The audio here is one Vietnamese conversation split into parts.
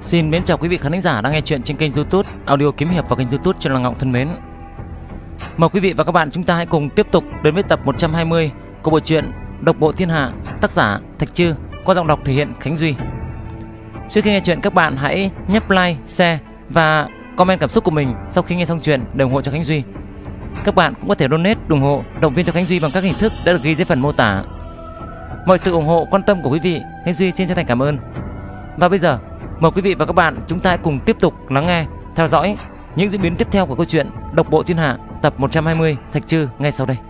Xin mến chào quý vị khán thính giả đang nghe chuyện trên kênh YouTube Audio Kiếm Hiệp và kênh YouTube Trần Lăng Ngọc thân mến. Mời quý vị và các bạn chúng ta hãy cùng tiếp tục đến với tập 120 của bộ truyện Độc Bộ Thiên Hạ, tác giả Thạch Chư, qua giọng đọc thể hiện Khánh Duy. Trước khi nghe chuyện, các bạn hãy nhấp like, share và comment cảm xúc của mình sau khi nghe xong chuyện để ủng hộ cho Khánh Duy. Các bạn cũng có thể donate ủng hộ, động viên cho Khánh Duy bằng các hình thức đã được ghi dưới phần mô tả. Mọi sự ủng hộ, quan tâm của quý vị, Khánh Duy xin chân thành cảm ơn. Và bây giờ, mời quý vị và các bạn chúng ta hãy cùng tiếp tục lắng nghe, theo dõi những diễn biến tiếp theo của câu chuyện Độc Bộ Thiên Hạ tập 120 Thạch Chư ngay sau đây.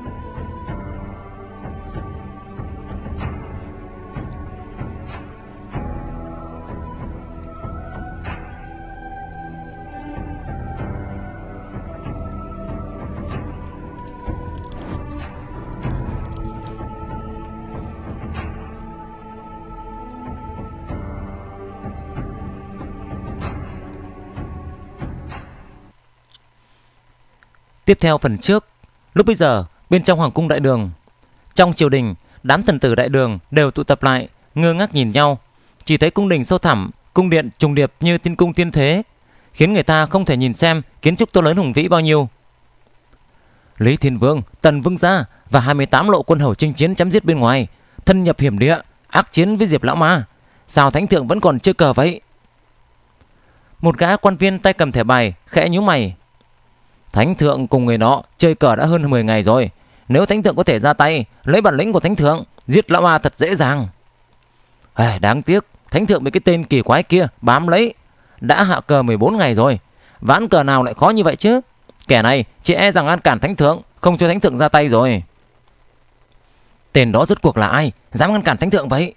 Tiếp theo phần trước, lúc bây giờ bên trong hoàng cung đại đường, trong triều đình, đám thần tử đại đường đều tụ tập lại, ngơ ngác nhìn nhau. Chỉ thấy cung đình sâu thẳm, cung điện trùng điệp như tiên cung tiên thế, khiến người ta không thể nhìn xem kiến trúc to lớn hùng vĩ bao nhiêu. Lý Thiên Vương, Tần Vương gia và 28 lộ quân hầu chinh chiến chém giết bên ngoài, thân nhập hiểm địa, ác chiến với Diệp lão ma. Sao thánh thượng vẫn còn chơi cờ vậy? Một gã quan viên tay cầm thẻ bài khẽ nhíu mày. Thánh thượng cùng người nọ chơi cờ đã hơn 10 ngày rồi. Nếu thánh thượng có thể ra tay lấy bản lĩnh của thánh thượng, giết lão ma thật dễ dàng. Đáng tiếc thánh thượng bị cái tên kỳ quái kia bám lấy. Đã hạ cờ 14 ngày rồi, ván cờ nào lại khó như vậy chứ? Kẻ này chỉ e rằng ngăn cản thánh thượng, không cho thánh thượng ra tay rồi. Tên đó rốt cuộc là ai dám ngăn cản thánh thượng vậy?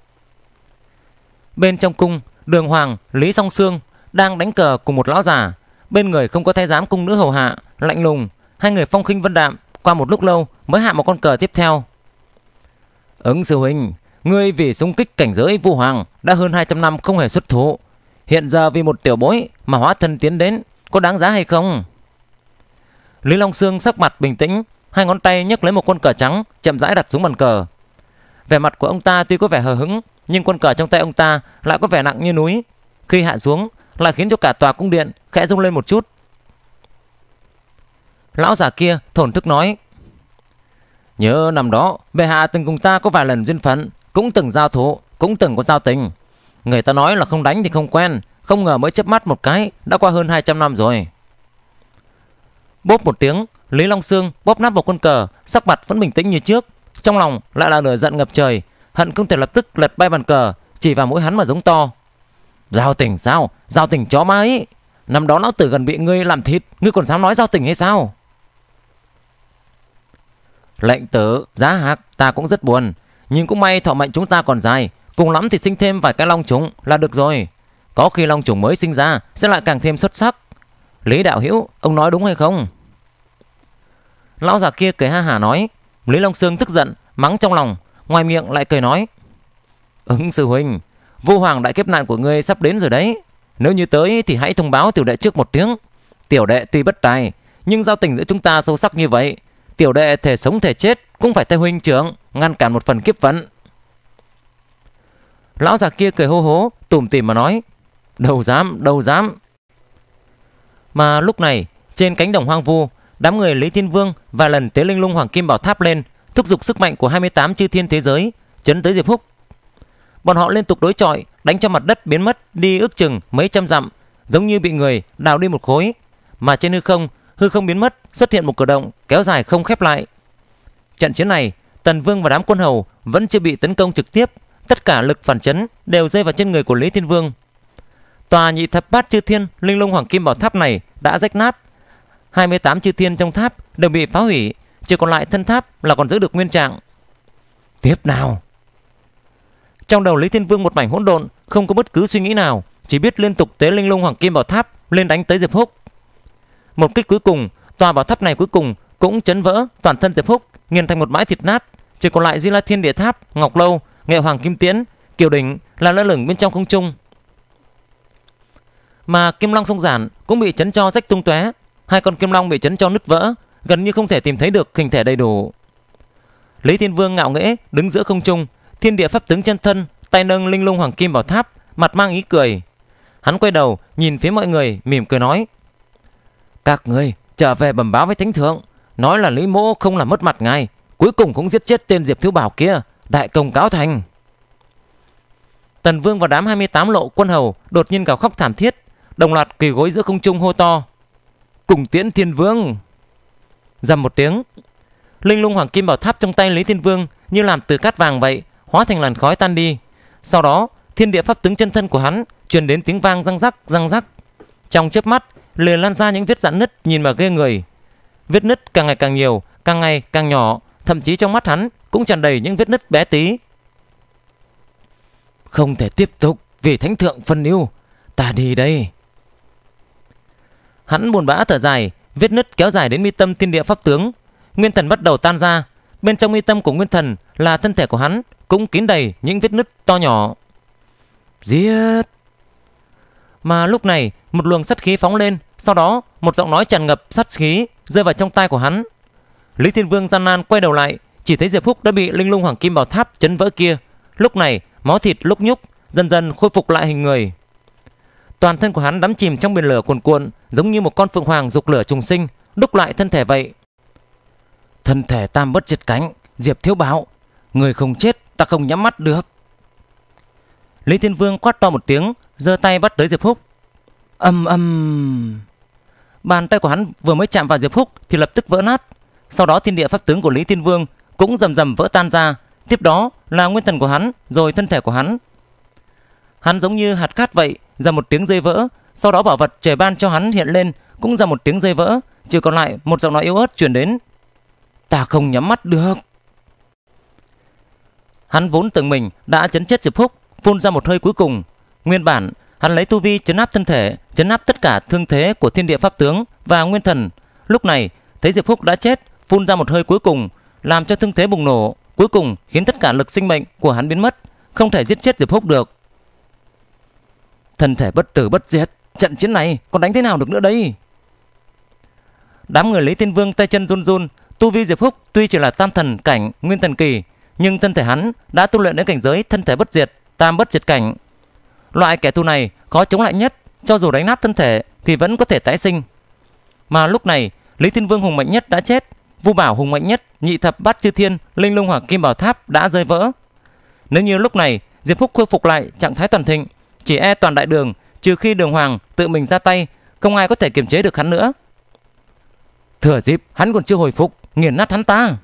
Bên trong cung, Đường Hoàng, Lý Song Sương đang đánh cờ cùng một lão già. Bên người không có thái giám cung nữ hầu hạ, lạnh lùng. Hai người phong khinh vân đạm. Qua một lúc lâu mới hạ một con cờ tiếp theo. Ứng sư huynh, ngươi vì xung kích cảnh giới Vu Hoàng đã hơn 200 năm không hề xuất thủ. Hiện giờ vì một tiểu bối mà hóa thân tiến đến, có đáng giá hay không? Lý Long Sương sắc mặt bình tĩnh, hai ngón tay nhấc lấy một con cờ trắng, chậm rãi đặt xuống bàn cờ. Vẻ mặt của ông ta tuy có vẻ hờ hững, nhưng con cờ trong tay ông ta lại có vẻ nặng như núi. Khi hạ xuống lại khiến cho cả tòa cung điện khẽ rung lên một chút. Lão già kia thổn thức nói: Nhớ năm đó bệ hạ từng cùng ta có vài lần duyên phận, cũng từng giao thủ, cũng từng có giao tình. Người ta nói là không đánh thì không quen, không ngờ mới chớp mắt một cái đã qua hơn 200 năm rồi. Bốp một tiếng, Lý Long Sương bóp nát một con cờ, sắc mặt vẫn bình tĩnh như trước, trong lòng lại là lửa giận ngập trời, hận không thể lập tức lật bay bàn cờ, chỉ vào mũi hắn mà giống to: Giao tình sao? Giao tình chó má ấy. Năm đó lão tử gần bị ngươi làm thịt, ngươi còn dám nói giao tình hay sao? Lệnh tử, Giá Hạc, ta cũng rất buồn, nhưng cũng may thọ mệnh chúng ta còn dài, cùng lắm thì sinh thêm vài cái long trùng là được rồi. Có khi long trùng mới sinh ra sẽ lại càng thêm xuất sắc. Lý đạo hữu, ông nói đúng hay không? Lão già kia cười ha hả nói. Lý Long Sương tức giận, mắng trong lòng, ngoài miệng lại cười nói: Ứng sư huynh, Vu Hoàng đại kiếp nạn của ngươi sắp đến rồi đấy. Nếu như tới thì hãy thông báo tiểu đệ trước một tiếng. Tiểu đệ tuy bất tài, nhưng giao tình giữa chúng ta sâu sắc như vậy, tiểu đệ thể sống thể chết cũng phải thay huynh trưởng ngăn cản một phần kiếp vận. Lão già kia cười hô hố, tủm tỉm mà nói: Đâu dám, đâu dám. Mà lúc này trên cánh đồng hoang vu, đám người Lý Thiên Vương và lần tế linh lung hoàng kim bảo tháp lên, thúc giục sức mạnh của 28 chư thiên thế giới chấn tới Diệp Húc. Bọn họ liên tục đối chọi, đánh cho mặt đất biến mất đi ước chừng mấy trăm dặm, giống như bị người đào đi một khối. Mà trên hư không biến mất, xuất hiện một cửa động kéo dài không khép lại. Trận chiến này, Tần Vương và đám quân hầu vẫn chưa bị tấn công trực tiếp, tất cả lực phản chấn đều rơi vào trên người của Lý Thiên Vương. Tòa nhị thập bát chư thiên linh lung hoàng kim bảo tháp này đã rách nát, 28 chư thiên trong tháp đều bị phá hủy, chỉ còn lại thân tháp là còn giữ được nguyên trạng. Tiếp nào. Trong đầu Lý Thiên Vương một mảnh hỗn độn, không có bất cứ suy nghĩ nào, chỉ biết liên tục tế linh lung hoàng kim bảo tháp lên đánh tới Diệp Húc. Một kích cuối cùng, tòa bảo tháp này cuối cùng cũng chấn vỡ, toàn thân Diệp Húc nghiền thành một bãi thịt nát, chỉ còn lại Di La Thiên Địa Tháp, Ngọc Lâu, Nghệ Hoàng Kim Tiễn, Kiều Đỉnh là lơ lửng bên trong không trung. Mà Kim Long Sông Giản cũng bị chấn cho rách tung tóe, hai con kim long bị chấn cho nứt vỡ, gần như không thể tìm thấy được hình thể đầy đủ. Lý Thiên Vương ngạo nghễ đứng giữa không trung, thiên địa pháp tướng chân thân, tay nâng linh lung hoàng kim bảo tháp, mặt mang ý cười. Hắn quay đầu nhìn phía mọi người mỉm cười nói: Các người trở về bẩm báo với thánh thượng, nói là Lý Mỗ không làm mất mặt ngài, cuối cùng cũng giết chết tên Diệp Thiếu Bảo kia, đại công cáo thành. Tần Vương và đám 28 lộ quân hầu đột nhiên gào khóc thảm thiết, đồng loạt quỳ gối giữa không trung hô to: Cùng tiễn Thiên Vương! Rầm một tiếng, linh lung hoàng kim bảo tháp trong tay Lý Thiên Vương như làm từ cát vàng vậy, hóa thành làn khói tan đi. Sau đó thiên địa pháp tướng chân thân của hắn truyền đến tiếng vang răng rắc răng rắc. Trong chớp mắt liền lan ra những vết rạn nứt nhìn mà ghê người. Vết nứt càng ngày càng nhiều, càng ngày càng nhỏ, thậm chí trong mắt hắn cũng tràn đầy những vết nứt bé tí. Không thể tiếp tục, vì thánh thượng phân ưu, ta đi đây. Hắn buồn bã thở dài, vết nứt kéo dài đến mi tâm thiên địa pháp tướng. Nguyên thần bắt đầu tan ra, bên trong mi tâm của nguyên thần là thân thể của hắn cũng kín đầy những vết nứt to nhỏ. Giết! Mà lúc này một luồng sát khí phóng lên, sau đó một giọng nói tràn ngập sát khí rơi vào trong tai của hắn. Lý Thiên Vương gian nan quay đầu lại, chỉ thấy Diệp Phúc đã bị linh lung hoàng kim bảo tháp chấn vỡ kia. Lúc này máu thịt lúc nhúc, dần dần khôi phục lại hình người. Toàn thân của hắn đắm chìm trong biển lửa cuồn cuộn, giống như một con phượng hoàng dục lửa trùng sinh, đúc lại thân thể vậy. Thân thể tam bất diệt cánh, Diệp Thiếu Bảo, người không chết ta không nhắm mắt được. Lý Thiên Vương quát to một tiếng, giơ tay bắt tới Diệp Phúc. Bàn tay của hắn vừa mới chạm vào Diệp Phúc thì lập tức vỡ nát. Sau đó thiên địa pháp tướng của Lý Thiên Vương cũng rầm rầm vỡ tan ra. Tiếp đó là nguyên thần của hắn, rồi thân thể của hắn. Hắn giống như hạt cát vậy, ra một tiếng rơi vỡ. Sau đó bảo vật trời ban cho hắn hiện lên cũng ra một tiếng rơi vỡ, chỉ còn lại một giọng nói yếu ớt truyền đến: Ta không nhắm mắt được. Hắn vốn tưởng mình đã chấn chết Diệp Phúc, phun ra một hơi cuối cùng. Nguyên bản hắn lấy tu vi chấn áp thân thể, chấn áp tất cả thương thế của thiên địa pháp tướng và nguyên thần. Lúc này thấy Diệp Phúc đã chết, phun ra một hơi cuối cùng, làm cho thương thế bùng nổ, cuối cùng khiến tất cả lực sinh mệnh của hắn biến mất, không thể giết chết Diệp Phúc được. Thân thể bất tử bất diệt, trận chiến này còn đánh thế nào được nữa đây? Đám người Lý Thiên Vương tay chân run run. Tu vi Diệp Phúc tuy chỉ là tam thần cảnh nguyên thần kỳ, nhưng thân thể hắn đã tu luyện đến cảnh giới thân thể bất diệt, tam bất diệt cảnh. Loại kẻ thù này khó chống lại nhất, cho dù đánh nát thân thể thì vẫn có thể tái sinh. Mà lúc này Lý Thiên Vương hùng mạnh nhất đã chết, Vu Bảo hùng mạnh nhất, nhị thập bát chư thiên, linh lung hoàng kim bảo tháp đã rơi vỡ. Nếu như lúc này Diệp Phúc khôi phục lại trạng thái toàn thịnh, chỉ e toàn đại đường, trừ khi Đường Hoàng tự mình ra tay, không ai có thể kiềm chế được hắn nữa. Thừa dịp hắn còn chưa hồi phục, nghiền nát hắn ta.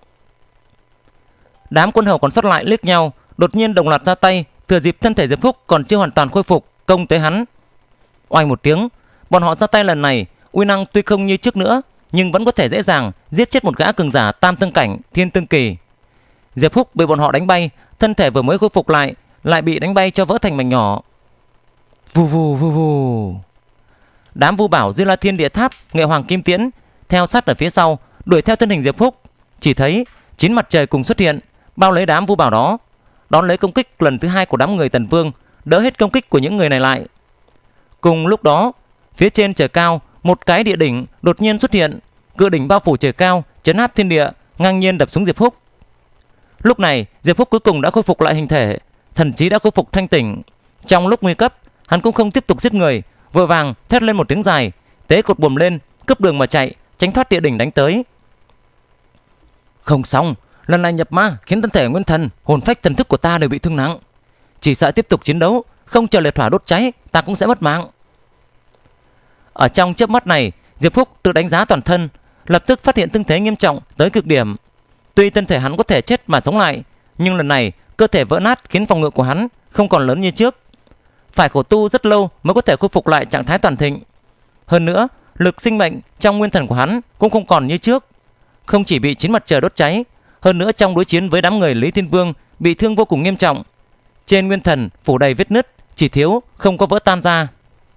Đám quân hầu còn sót lại liếc nhau, đột nhiên đồng loạt ra tay, thừa dịp thân thể Diệp Phúc còn chưa hoàn toàn khôi phục, công tới hắn. Oanh một tiếng, bọn họ ra tay lần này, uy năng tuy không như trước nữa, nhưng vẫn có thể dễ dàng giết chết một gã cường giả tam tương cảnh, thiên tương kỳ. Diệp Phúc bị bọn họ đánh bay, thân thể vừa mới khôi phục lại bị đánh bay cho vỡ thành mảnh nhỏ. Vù vù vù vù. Đám Vu Bảo, Diêu La Thiên Địa Tháp, Nghệ Hoàng Kim Tiễn theo sát ở phía sau, đuổi theo thân hình Diệp Phúc. Chỉ thấy 9 mặt trời cùng xuất hiện, bao lấy đám Vu Bảo đó, đón lấy công kích lần thứ hai của đám người Tần Vương, đỡ hết công kích của những người này lại. Cùng lúc đó, phía trên trời cao, một cái địa đỉnh đột nhiên xuất hiện, cự đỉnh bao phủ trời cao, chấn áp thiên địa, ngang nhiên đập xuống Diệp Phúc. Lúc này Diệp Phúc cuối cùng đã khôi phục lại hình thể, thần trí đã khôi phục thanh tỉnh. Trong lúc nguy cấp, hắn cũng không tiếp tục giết người, vội vàng thét lên một tiếng dài, tế cột buồm lên, cướp đường mà chạy, tránh thoát địa đỉnh đánh tới. Không xong, lần này nhập ma khiến thân thể nguyên thần, hồn phách thần thức của ta đều bị thương nặng. Chỉ sợ tiếp tục chiến đấu, không chờ liệt hỏa đốt cháy, ta cũng sẽ mất mạng. Ở trong chớp mắt này, Diệp Phúc tự đánh giá toàn thân, lập tức phát hiện thương thế nghiêm trọng tới cực điểm. Tuy thân thể hắn có thể chết mà sống lại, nhưng lần này cơ thể vỡ nát khiến phòng ngự của hắn không còn lớn như trước. Phải khổ tu rất lâu mới có thể khôi phục lại trạng thái toàn thịnh. Hơn nữa, lực sinh mệnh trong nguyên thần của hắn cũng không còn như trước. Không chỉ bị 9 mặt trời đốt cháy, hơn nữa trong đối chiến với đám người Lý Thiên Vương bị thương vô cùng nghiêm trọng. Trên nguyên thần phủ đầy vết nứt, chỉ thiếu không có vỡ tan ra.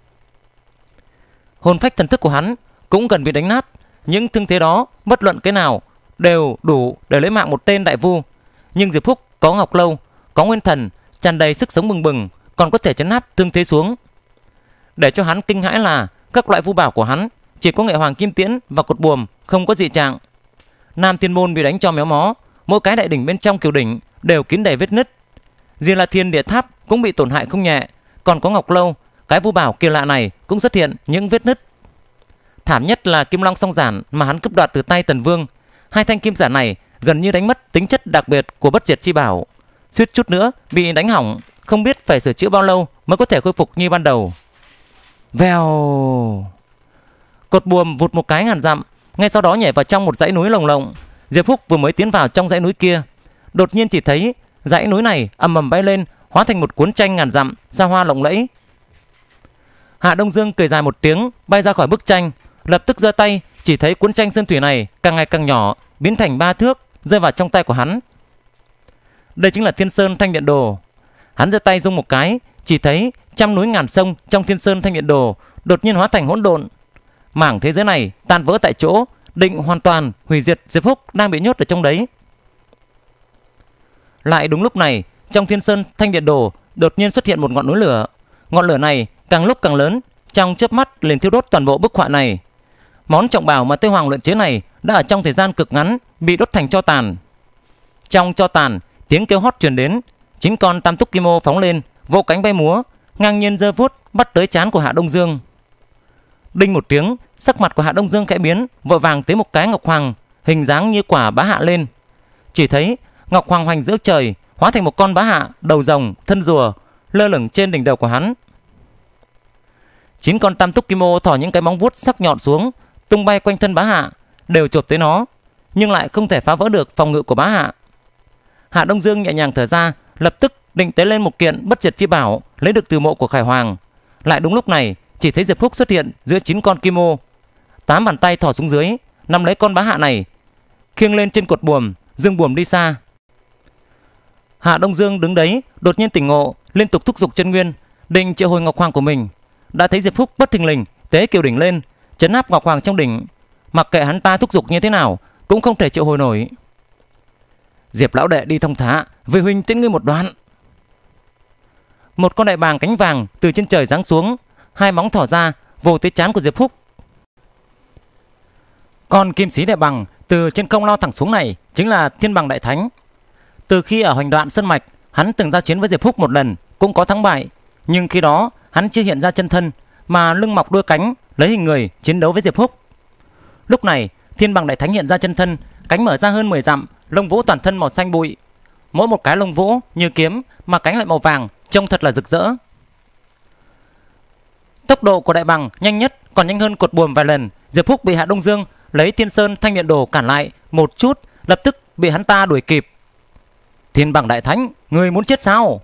Hồn phách thần thức của hắn cũng gần bị đánh nát. Những thương thế đó bất luận cái nào đều đủ để lấy mạng một tên đại vu. Nhưng Diệp Phúc có Ngọc Lâu, có nguyên thần tràn đầy sức sống bừng bừng, còn có thể chấn áp thương thế xuống. Để cho hắn kinh hãi là các loại vu bảo của hắn chỉ có Nghệ Hoàng Kim Tiễn và cột buồm không có dị trạng. Nam Thiên Môn bị đánh cho méo mó, mỗi cái đại đỉnh bên trong kiều đỉnh đều kín đầy vết nứt. Diêu La Thiên Địa Tháp cũng bị tổn hại không nhẹ, còn có Ngọc Lâu, cái vu bảo kỳ lạ này cũng xuất hiện những vết nứt. Thảm nhất là kim long song giản mà hắn cướp đoạt từ tay Tần Vương. Hai thanh kim giản này gần như đánh mất tính chất đặc biệt của bất diệt chi bảo, suýt chút nữa bị đánh hỏng, không biết phải sửa chữa bao lâu mới có thể khôi phục như ban đầu. Vèo, cột buồm vụt một cái ngàn dặm, ngay sau đó nhảy vào trong một dãy núi lồng lộng. Diệp Húc vừa mới tiến vào trong dãy núi kia, đột nhiên chỉ thấy dãy núi này ầm ầm bay lên, hóa thành một cuốn tranh ngàn dặm, xa hoa lộng lẫy. Hạ Đông Dương cười dài một tiếng, bay ra khỏi bức tranh, lập tức giơ tay, chỉ thấy cuốn tranh sơn thủy này càng ngày càng nhỏ, biến thành 3 thước, rơi vào trong tay của hắn. Đây chính là Thiên Sơn Thanh Điện Đồ. Hắn giơ tay rung một cái, chỉ thấy trăm núi ngàn sông trong Thiên Sơn Thanh Điện Đồ đột nhiên hóa thành hỗn độn. Mảng thế giới này tan vỡ tại chỗ, định hoàn toàn hủy diệt Diệp Húc đang bị nhốt ở trong đấy. Lại đúng lúc này, trong Thiên Sơn Thanh Điện Đồ đột nhiên xuất hiện một ngọn núi lửa. Ngọn lửa này càng lúc càng lớn, trong chớp mắt liền thiêu đốt toàn bộ bức họa này. Món trọng bảo mà Tây Hoàng luyện chế này đã ở trong thời gian cực ngắn bị đốt thành tro tàn. Trong tro tàn, tiếng kêu hót truyền đến. 9 con tam túc kim ô phóng lên, vỗ cánh bay múa, ngang nhiên giơ vuốt bắt tới trán của Hạ Đông Dương. Đinh một tiếng, sắc mặt của Hạ Đông Dương khẽ biến, vội vàng tế một cái ngọc hoàng hình dáng như quả bá hạ lên. Chỉ thấy ngọc hoàng hoành giữa trời, hóa thành một con bá hạ đầu rồng thân rùa lơ lửng trên đỉnh đầu của hắn. 9 con tam túc kim ô thỏ những cái móng vuốt sắc nhọn xuống, tung bay quanh thân bá hạ, đều chộp tới nó, nhưng lại không thể phá vỡ được phòng ngự của bá hạ. Hạ Đông Dương nhẹ nhàng thở ra, lập tức định tế lên một kiện bất diệt chi bảo lấy được từ mộ của Khải Hoàng. Lại đúng lúc này, chỉ thấy Diệp Húc xuất hiện giữa 9 con kim ô, 8 bàn tay thò xuống dưới, nắm lấy con bá hạ này, khiêng lên trên cột buồm, dương buồm đi xa. Hạ Đông Dương đứng đấy, đột nhiên tỉnh ngộ, liên tục thúc giục chân nguyên, định triệu hồi ngọc hoàng của mình. Đã thấy Diệp Húc bất thình lình tế kiều đỉnh lên, trấn áp ngọc hoàng trong đỉnh, mặc kệ hắn ta thúc giục như thế nào cũng không thể triệu hồi nổi. Diệp lão đệ đi thông thả, vì huynh tiễn ngươi một đoạn. Một con đại bàng cánh vàng từ trên trời giáng xuống, hai móng thỏ ra vồ tới trán của Diệp Húc. Con kim sĩ đại bàng từ trên không lao thẳng xuống này chính là Thiên Bằng Đại Thánh. Từ khi ở Hoành Đoạn Sơn Mạch, hắn từng giao chiến với Diệp Húc một lần, cũng có thắng bại, nhưng khi đó hắn chưa hiện ra chân thân, mà lưng mọc đuôi cánh, lấy hình người chiến đấu với Diệp Húc. Lúc này, Thiên Bằng Đại Thánh hiện ra chân thân, cánh mở ra hơn 10 dặm, lông vũ toàn thân màu xanh bụi, mỗi một cái lông vũ như kiếm, mà cánh lại màu vàng, trông thật là rực rỡ. Tốc độ của đại bàng nhanh nhất, còn nhanh hơn cột buồm vài lần. Diệp Húc bị Hạ Đông Dương lấy Thiên Sơn Thanh Điện Đồ cản lại một chút, lập tức bị hắn ta đuổi kịp. Thiên Bằng Đại Thánh, người muốn chết sao?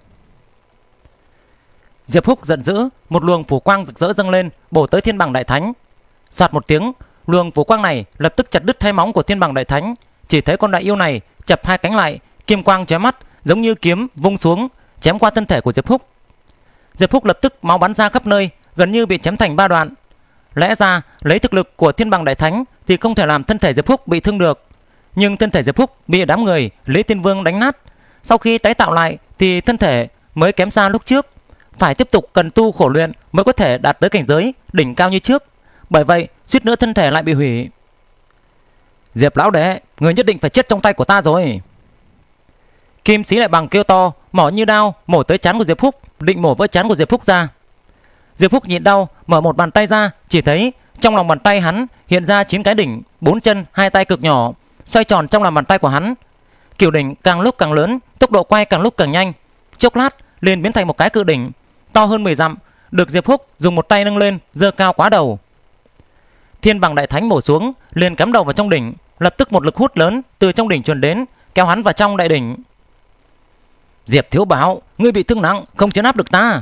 Diệp Húc giận dữ, một luồng phủ quang rực rỡ dâng lên, bổ tới Thiên Bằng Đại Thánh. Soạt một tiếng, luồng phủ quang này lập tức chặt đứt hai móng của Thiên Bằng Đại Thánh. Chỉ thấy con đại yêu này chập hai cánh lại, kim quang chói mắt, giống như kiếm vung xuống, chém qua thân thể của Diệp Húc. Diệp Húc lập tức máu bắn ra khắp nơi, gần như bị chém thành 3 đoạn. Lẽ ra lấy thực lực của Thiên Bằng Đại Thánh thì không thể làm thân thể Diệp Húc bị thương được, nhưng thân thể Diệp Húc bị đám người Lý Tiên Vương đánh nát. Sau khi tái tạo lại thì thân thể mới kém xa lúc trước, phải tiếp tục cần tu khổ luyện mới có thể đạt tới cảnh giới đỉnh cao như trước. Bởi vậy suýt nữa thân thể lại bị hủy. Diệp lão đệ, người nhất định phải chết trong tay của ta rồi. Kim sĩ đại bàng kêu to, mỏ như đao mổ tới trán của Diệp Húc, định mổ vỡ trán của Diệp Húc ra. Diệp Húc nhịn đau, mở một bàn tay ra, chỉ thấy trong lòng bàn tay hắn hiện ra 9 cái đỉnh, 4 chân, 2 tay cực nhỏ, xoay tròn trong lòng bàn tay của hắn. Kiểu đỉnh càng lúc càng lớn, tốc độ quay càng lúc càng nhanh, chốc lát liền biến thành một cái cự đỉnh to hơn 10 dặm, được Diệp Húc dùng một tay nâng lên, giơ cao quá đầu. Thiên Bằng Đại Thánh bổ xuống, liền cắm đầu vào trong đỉnh, lập tức một lực hút lớn từ trong đỉnh truyền đến, kéo hắn vào trong đại đỉnh. Diệp thiếu bảo, ngươi bị thương nặng, không chấn áp được ta.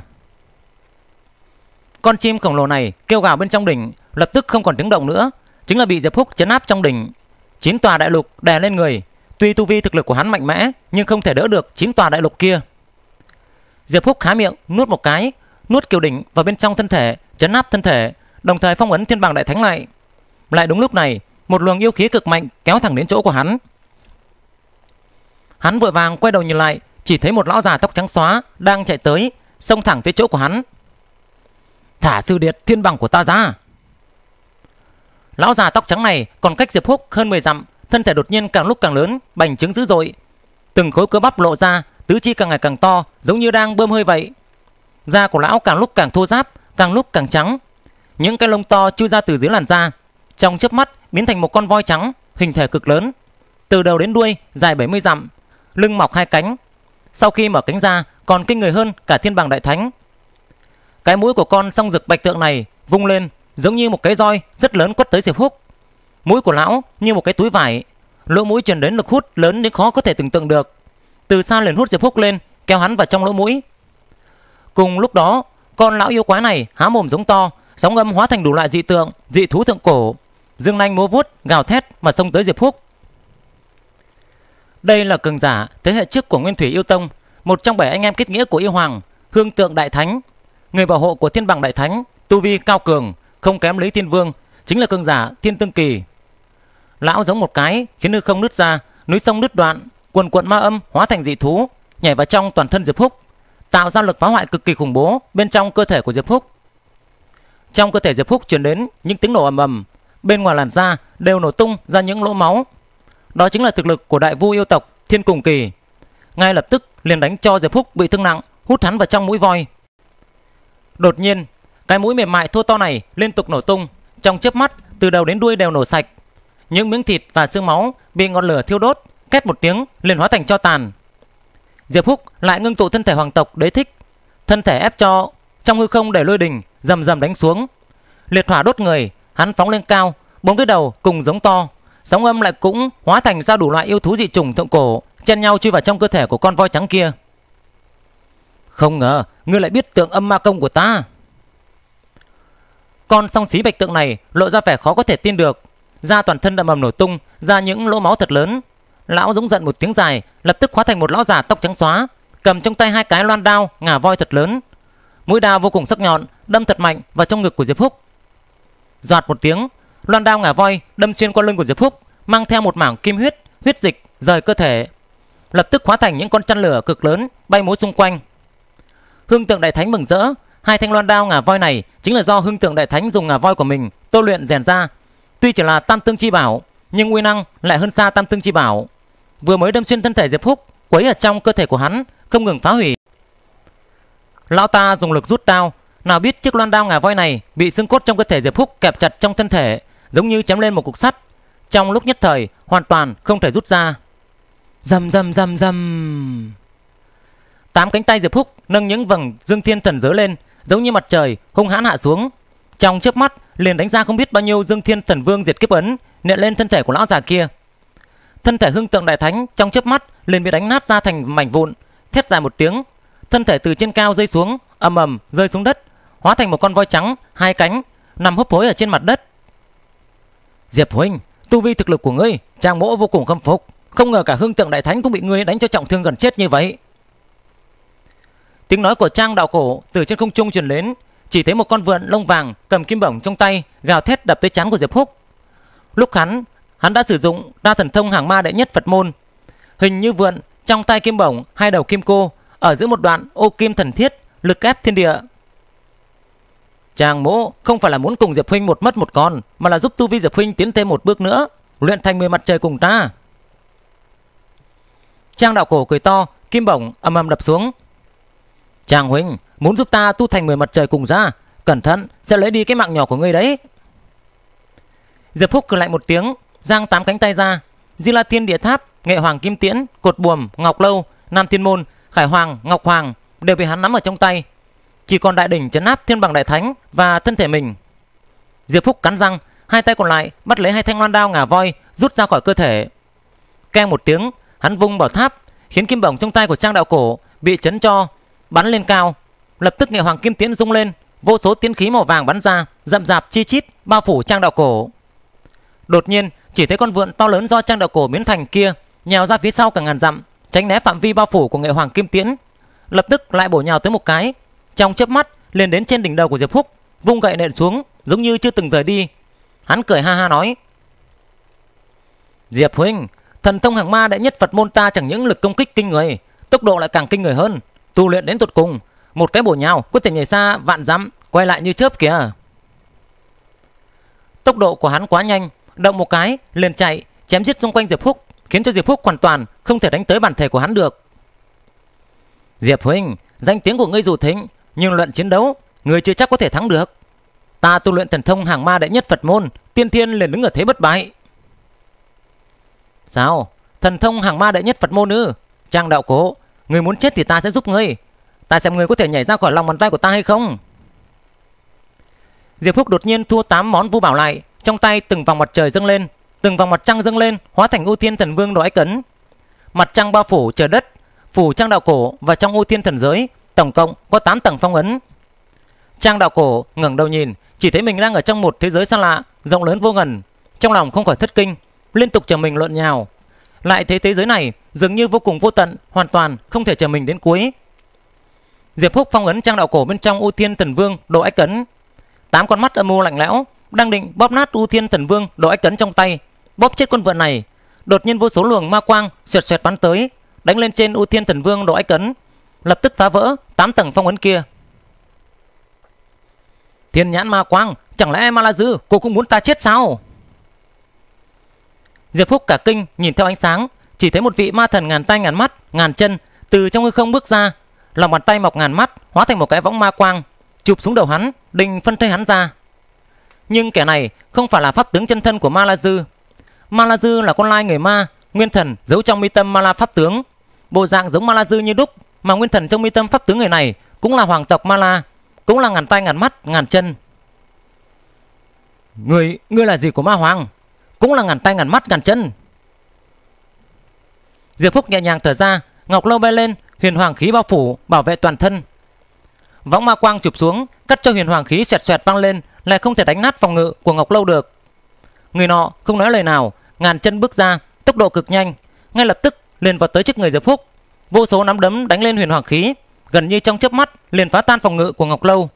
Con chim khổng lồ này kêu gào bên trong đỉnh, lập tức không còn tiếng động nữa, chính là bị Diệp Húc chấn áp trong đỉnh. 9 tòa đại lục đè lên người, tuy tu vi thực lực của hắn mạnh mẽ, nhưng không thể đỡ được 9 tòa đại lục kia. Diệp Húc há miệng nuốt một cái, nuốt kiều đỉnh vào bên trong thân thể, chấn áp thân thể, đồng thời phong ấn Thiên Bằng Đại Thánh lại. Lại đúng lúc này, một luồng yêu khí cực mạnh kéo thẳng đến chỗ của hắn. Hắn vội vàng quay đầu nhìn lại, chỉ thấy một lão già tóc trắng xóa đang chạy tới, xông thẳng tới chỗ của hắn. Thả sư điệt thiên bằng của ta ra. Lão già tóc trắng này còn cách Diệp Húc hơn 10 dặm, thân thể đột nhiên càng lúc càng lớn, bành trướng dữ dội, từng khối cơ bắp lộ ra, tứ chi càng ngày càng to, giống như đang bơm hơi vậy. Da của lão càng lúc càng thô ráp, càng lúc càng trắng. Những cái lông to chui ra từ dưới làn da, trong chớp mắt biến thành một con voi trắng, hình thể cực lớn, từ đầu đến đuôi dài 70 dặm, lưng mọc 2 cánh. Sau khi mở cánh ra còn kinh người hơn cả Thiên Bàng Đại Thánh. Cái mũi của con song rực bạch tượng này vung lên giống như một cái roi rất lớn quất tới Diệp Húc. Mũi của lão như một cái túi vải, lỗ mũi truyền đến lực hút lớn đến khó có thể tưởng tượng được. Từ xa liền hút Diệp Húc lên, kéo hắn vào trong lỗ mũi. Cùng lúc đó, con lão yêu quái này há mồm giống to, sóng âm hóa thành đủ loại dị tượng, dị thú thượng cổ, dương nanh múa vuốt, gào thét mà xông tới Diệp Húc. Đây là cường giả thế hệ trước của Nguyên Thủy Yêu Tông, một trong 7 anh em kết nghĩa của Yêu Hoàng, Hương Tượng Đại Thánh, người bảo hộ của Thiên Bàng Đại Thánh, tu vi cao cường, không kém Lý Thiên Vương, chính là cường giả Thiên Tương Kỳ. Lão giống một cái khiến hư không nứt ra, núi sông nứt đoạn, quần quận ma âm hóa thành dị thú, nhảy vào trong toàn thân Diệp Húc, tạo ra lực phá hoại cực kỳ khủng bố bên trong cơ thể của Diệp Húc. Trong cơ thể Diệp Húc truyền đến những tiếng nổ ầm ầm, bên ngoài làn da đều nổ tung ra những lỗ máu. Đó chính là thực lực của đại vu yêu tộc Thiên Cùng Kỳ. Ngay lập tức liền đánh cho Diệp Húc bị thương nặng, hút hắn vào trong mũi voi. Đột nhiên, cái mũi mềm mại thô to này liên tục nổ tung, trong chớp mắt từ đầu đến đuôi đều nổ sạch. Những miếng thịt và xương máu bị ngọn lửa thiêu đốt, két một tiếng liền hóa thành tro tàn. Diệp Húc lại ngưng tụ thân thể hoàng tộc Đế Thích, thân thể ép cho trong hư không để lôi đình rầm rầm đánh xuống. Liệt hỏa đốt người, hắn phóng lên cao, 4 cái đầu cùng giống to, sóng âm lại cũng hóa thành ra đủ loại yêu thú dị chủng thượng cổ, chen nhau chui vào trong cơ thể của con voi trắng kia. Không ngờ ngươi lại biết tượng âm ma công của ta. Con song xí bạch tượng này lộ ra vẻ khó có thể tin được, da toàn thân đầm ầm nổ tung ra những lỗ máu thật lớn. Lão giống giận một tiếng dài, lập tức hóa thành một lão già tóc trắng xóa, cầm trong tay 2 cái loan đao ngà voi thật lớn. Mũi đao vô cùng sắc nhọn, đâm thật mạnh vào trong ngực của Diệp Húc. Doạt một tiếng, loan đao ngà voi đâm xuyên qua lưng của Diệp Húc, mang theo một mảng kim huyết dịch rời cơ thể, lập tức hóa thành những con chăn lửa cực lớn bay múa xung quanh. Hương Tượng Đại Thánh mừng rỡ, 2 thanh loan đao ngà voi này chính là do Hương Tượng Đại Thánh dùng ngà voi của mình tu luyện rèn ra. Tuy chỉ là tam tương chi bảo, nhưng uy năng lại hơn xa tam tương chi bảo. Vừa mới đâm xuyên thân thể Diệp Húc, quấy ở trong cơ thể của hắn, không ngừng phá hủy. Lão ta dùng lực rút đao, nào biết chiếc loan đao ngà voi này bị xương cốt trong cơ thể Diệp Húc kẹp chặt trong thân thể, giống như chém lên một cục sắt, trong lúc nhất thời hoàn toàn không thể rút ra. Rầm rầm rầm rầm. 8 cánh tay Diệp Húc nâng những vầng dương thiên thần giới lên, giống như mặt trời hung hãn hạ xuống. Trong chớp mắt liền đánh ra không biết bao nhiêu dương thiên thần vương diệt kiếp ấn nện lên thân thể của lão già kia. Thân thể Hương Tượng Đại Thánh trong chớp mắt liền bị đánh nát ra thành mảnh vụn, thét dài một tiếng, thân thể từ trên cao rơi xuống, ầm ầm rơi xuống đất, hóa thành một con voi trắng 2 cánh nằm hấp hối ở trên mặt đất. Diệp huynh, tu vi thực lực của ngươi, Trang Mỗ vô cùng khâm phục, không ngờ cả Hương Tượng Đại Thánh cũng bị ngươi đánh cho trọng thương gần chết như vậy. Tiếng nói của Trang đạo cổ từ trên không trung truyền đến, chỉ thấy một con vượn lông vàng cầm kim bổng trong tay gào thét đập tới trán của Diệp Húc. Lúc hắn đã sử dụng đa thần thông hàng ma đệ nhất Phật môn, hình như vượn trong tay kim bổng 2 đầu kim cô, ở giữa một đoạn ô kim thần thiết, lực ép thiên địa. Trang Mỗ không phải là muốn cùng Diệp huynh một mất một còn, mà là giúp tu vi Diệp huynh tiến thêm một bước nữa, luyện thành 10 mặt trời cùng ta. Trang đạo cổ cười to, kim bổng ầm ầm đập xuống. Trang huynh muốn giúp ta tu thành 10 mặt trời cùng ra, cẩn thận sẽ lấy đi cái mạng nhỏ của ngươi đấy. Diệp Húc cười lại một tiếng, giang 8 cánh tay ra, Di La Thiên Địa Tháp, Nghệ Hoàng Kim Tiễn, Cột Buồm, Ngọc Lâu, Nam Thiên Môn, Khải Hoàng, Ngọc Hoàng đều bị hắn nắm ở trong tay, chỉ còn đại đỉnh trấn áp Thiên Bàng Đại Thánh và thân thể mình. Diệp Húc cắn răng, 2 tay còn lại bắt lấy 2 thanh loan đao ngà voi rút ra khỏi cơ thể. Keng một tiếng, hắn vung bảo tháp, khiến kim bổng trong tay của Trang đạo cổ bị chấn cho bắn lên cao. Lập tức Nghệ Hoàng Kim Tiễn rung lên, vô số tiến khí màu vàng bắn ra, rậm rạp chi chít bao phủ Trang đạo cổ. Đột nhiên, chỉ thấy con vượn to lớn do Trang đạo cổ biến thành kia nhào ra phía sau cả ngàn dặm, tránh né phạm vi bao phủ của Nghệ Hoàng Kim Tiễn, lập tức lại bổ nhào tới một cái, trong chớp mắt lên đến trên đỉnh đầu của Diệp Húc, vung gậy nện xuống, giống như chưa từng rời đi. Hắn cười ha ha nói: Diệp huynh, thần thông hàng ma đệ nhất Phật môn ta chẳng những lực công kích kinh người, tốc độ lại càng kinh người hơn, tu luyện đến tột cùng, một cái bổ nhào có thể nhảy xa vạn dặm, quay lại như chớp kìa. Tốc độ của hắn quá nhanh, động một cái liền chạy, chém giết xung quanh Diệp Húc, khiến cho Diệp Húc hoàn toàn không thể đánh tới bản thể của hắn được. Diệp huynh, danh tiếng của ngươi dù thịnh, nhưng luận chiến đấu, người chưa chắc có thể thắng được. Ta tu luyện thần thông hàng ma đệ nhất Phật môn, tiên thiên liền đứng ở thế bất bại. Sao? Thần thông hàng ma đệ nhất Phật môn ư? Trang đạo cổ, người muốn chết thì ta sẽ giúp ngươi. Ta xem ngươi có thể nhảy ra khỏi lòng bàn tay của ta hay không. Diệp Húc đột nhiên thua 8 món vu bảo lại, trong tay từng vòng mặt trời dâng lên, từng vòng mặt trăng dâng lên, hóa thành U Thiên Thần Vương Độ Ách Ấn. Mặt trăng bao phủ trời đất, phủ Trang đạo cổ và trong U Thiên Thần giới, tổng cộng có 8 tầng phong ấn. Trang đạo cổ ngẩng đầu nhìn, chỉ thấy mình đang ở trong một thế giới xa lạ, rộng lớn vô ngần, trong lòng không khỏi thất kinh, liên tục chờ mình lộn nhào. Lại thấy thế giới này dường như vô cùng vô tận, hoàn toàn không thể chờ mình đến cuối. Diệp Húc phong ấn Trang đạo cổ bên trong U Thiên Thần Vương Độ Ách Ấn. 8 con mắt âm u lạnh lẽo đang định bóp nát U Thiên Thần Vương Độ Ách Ấn trong tay, bóp chết con vượn này. Đột nhiên vô số luồng ma quang xoẹt xoẹt bắn tới, đánh lên trên U Thiên Thần Vương Độ Ách Ấn, lập tức phá vỡ 8 tầng phong ấn kia. Thiên nhãn ma quang, chẳng lẽ Ma La Dư cô cũng muốn ta chết sao? Diệp Húc cả kinh nhìn theo ánh sáng, chỉ thấy một vị ma thần ngàn tay ngàn mắt ngàn chân từ trong hư không bước ra, lòng bàn tay mọc ngàn mắt hóa thành một cái võng ma quang, chụp xuống đầu hắn, định phân thây hắn ra. Nhưng kẻ này không phải là pháp tướng chân thân của Ma La Dư. Ma La Dư là con lai người ma, nguyên thần giấu trong mi tâm Ma La pháp tướng, bộ dạng giống Ma La Dư như đúc, mà nguyên thần trong mi tâm pháp tướng người này cũng là hoàng tộc Ma La, cũng là ngàn tay ngàn mắt ngàn chân. Ngươi là gì của Ma Hoàng? Cũng là ngàn tay ngàn mắt ngàn chân. Diệp Húc nhẹ nhàng thở ra, ngọc lâu bay lên, huyền hoàng khí bao phủ bảo vệ toàn thân. Võng ma quang chụp xuống, cắt cho huyền hoàng khí xoẹt xoẹt vang lên, lại không thể đánh nát phòng ngự của ngọc lâu được. Người nọ không nói lời nào, ngàn chân bước ra, tốc độ cực nhanh, ngay lập tức liền vào tới trước người Diệp Húc. Vô số nắm đấm đánh lên huyền hoàng khí, gần như trong chớp mắt liền phá tan phòng ngự của ngọc lâu.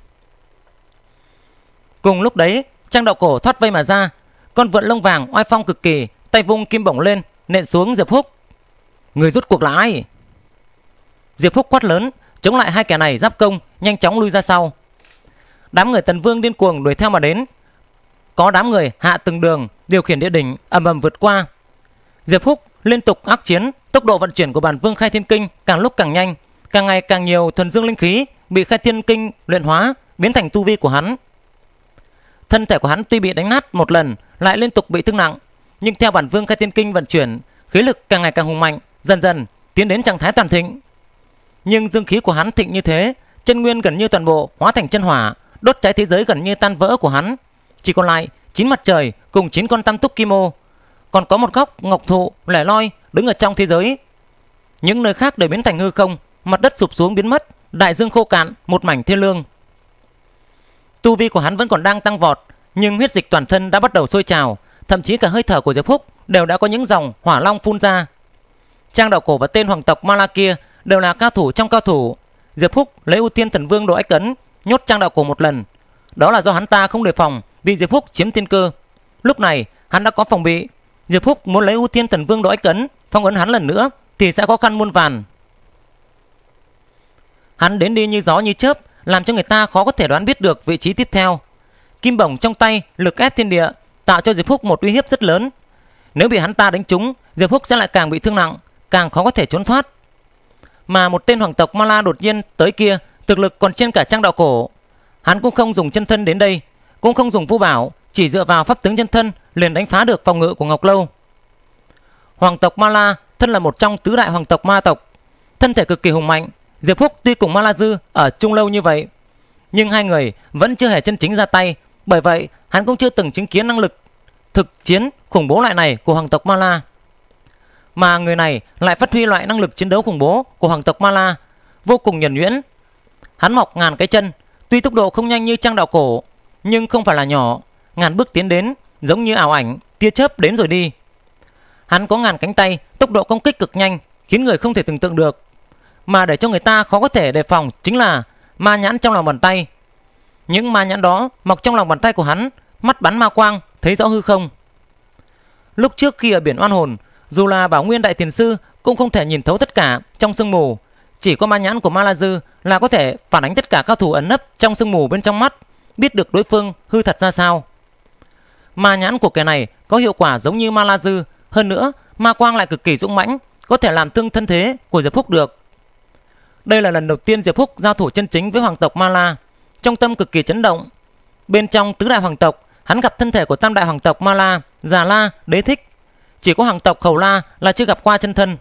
Cùng lúc đấy, Trang đạo cổ thoát vây mà ra, con vượn lông vàng oai phong cực kỳ, tay vung kim bổng lên nện xuống Diệp Húc. Người rút cuộc là ai? Diệp Húc quát lớn, chống lại hai kẻ này giáp công, nhanh chóng lui ra sau. Đám người Tần Vương điên cuồng đuổi theo mà đến. Có đám người hạ từng đường, điều khiển địa đỉnh ầm ầm vượt qua. Diệp Húc liên tục ác chiến, tốc độ vận chuyển của bản Vương Khai Thiên Kinh càng lúc càng nhanh, càng ngày càng nhiều thuần dương linh khí bị Khai Thiên Kinh luyện hóa, biến thành tu vi của hắn. Thân thể của hắn tuy bị đánh nát một lần, lại liên tục bị thương nặng, nhưng theo bản Vương Khai Thiên Kinh vận chuyển, khí lực càng ngày càng hùng mạnh, dần dần tiến đến trạng thái toàn thịnh. Nhưng dương khí của hắn thịnh như thế, chân nguyên gần như toàn bộ hóa thành chân hỏa, đốt cháy thế giới gần như tan vỡ của hắn. Chỉ còn lại 9 mặt trời cùng 9 con tam túc kim ô, còn có một góc ngọc thụ lẻ loi đứng ở trong thế giới. Những nơi khác đều biến thành hư không, mặt đất sụp xuống biến mất, đại dương khô cạn, một mảnh thiên lương. Tu vi của hắn vẫn còn đang tăng vọt, nhưng huyết dịch toàn thân đã bắt đầu sôi trào, thậm chí cả hơi thở của Diệp Húc đều đã có những dòng hỏa long phun ra. Trang đạo cổ và tên hoàng tộc Ma La kia đều là cao thủ trong cao thủ. Diệp Húc lấy U Thiên Thần Vương Độ Ách Ấn nhốt Trang đạo cổ một lần, đó là do hắn ta không đề phòng, vì Diệp Húc chiếm tiên cơ. Lúc này hắn đã có phòng bị, Diệp Húc muốn lấy U Thiên Thần Vương Độ Ách Ấn phong ấn hắn lần nữa thì sẽ khó khăn muôn vàn. Hắn đến đi như gió như chớp, làm cho người ta khó có thể đoán biết được vị trí tiếp theo. Kim bổng trong tay lực ép thiên địa, tạo cho Diệp Húc một uy hiếp rất lớn. Nếu bị hắn ta đánh trúng, Diệp Húc sẽ lại càng bị thương nặng, càng khó có thể trốn thoát. Mà một tên hoàng tộc Ma La đột nhiên tới kia, thực lực còn trên cả Trang đạo cổ. Hắn cũng không dùng chân thân đến đây, cũng không dùng vu bảo, chỉ dựa vào pháp tướng chân thân liền đánh phá được phòng ngự của Ngọc Lâu. Hoàng tộc Ma La thân là một trong tứ đại hoàng tộc ma tộc, thân thể cực kỳ hùng mạnh. Diệp Húc tuy cùng Ma La Dư ở chung lâu như vậy, nhưng hai người vẫn chưa hề chân chính ra tay, bởi vậy hắn cũng chưa từng chứng kiến năng lực thực chiến khủng bố loại này của hoàng tộc Ma La. Mà người này lại phát huy loại năng lực chiến đấu khủng bố của hoàng tộc Ma La, vô cùng nhuần nhuyễn. Hắn mọc ngàn cái chân, tuy tốc độ không nhanh như Trang đạo cổ, nhưng không phải là nhỏ, ngàn bước tiến đến, giống như ảo ảnh, tia chớp đến rồi đi. Hắn có ngàn cánh tay, tốc độ công kích cực nhanh, khiến người không thể tưởng tượng được. Mà để cho người ta khó có thể đề phòng chính là ma nhãn trong lòng bàn tay. Những ma nhãn đó mọc trong lòng bàn tay của hắn, mắt bắn ma quang, thấy rõ hư không. Lúc trước khi ở biển oan hồn, dù là Bảo Nguyên Đại Thiền Sư cũng không thể nhìn thấu tất cả trong sương mù. Chỉ có ma nhãn của Ma La Dư là có thể phản ánh tất cả cao thủ ẩn nấp trong sương mù bên trong mắt, biết được đối phương hư thật ra sao. Ma nhãn của kẻ này có hiệu quả giống như Ma La Dư, hơn nữa ma quang lại cực kỳ dũng mãnh, có thể làm thương thân thế của Diệp Húc được. Đây là lần đầu tiên Diệp Húc giao thủ chân chính với hoàng tộc Ma La. trong tâm cực kỳ chấn động. Bên trong tứ đại hoàng tộc, hắn gặp thân thể của tam đại hoàng tộc Ma La, Già La, Đế Thích. Chỉ có hoàng tộc Hầu La là chưa gặp qua chân thân.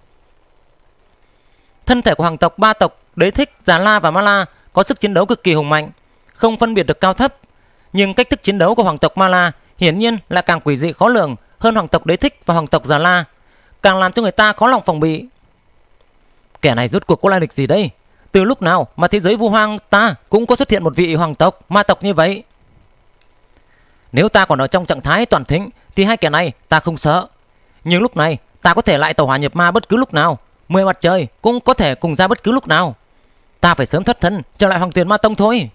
Thân thể của hoàng tộc ba tộc Đế Thích, Già La và Ma La có sức chiến đấu cực kỳ hùng mạnh, không phân biệt được cao thấp. Nhưng cách thức chiến đấu của hoàng tộc Ma La hiển nhiên lại càng quỷ dị khó lường hơn hoàng tộc Đế Thích và hoàng tộc Già La, càng làm cho người ta khó lòng phòng bị. Kẻ này rốt cuộc có lai lịch gì đây? Từ lúc nào mà thế giới Vu Hoang ta cũng có xuất hiện một vị hoàng tộc, ma tộc như vậy? Nếu ta còn ở trong trạng thái toàn thịnh thì hai kẻ này ta không sợ. Nhưng lúc này ta có thể lại tẩu hỏa nhập ma bất cứ lúc nào, 10 mặt trời cũng có thể cùng ra bất cứ lúc nào. Ta phải sớm thoát thân trở lại Hoàng Tuyền Ma Tông thôi.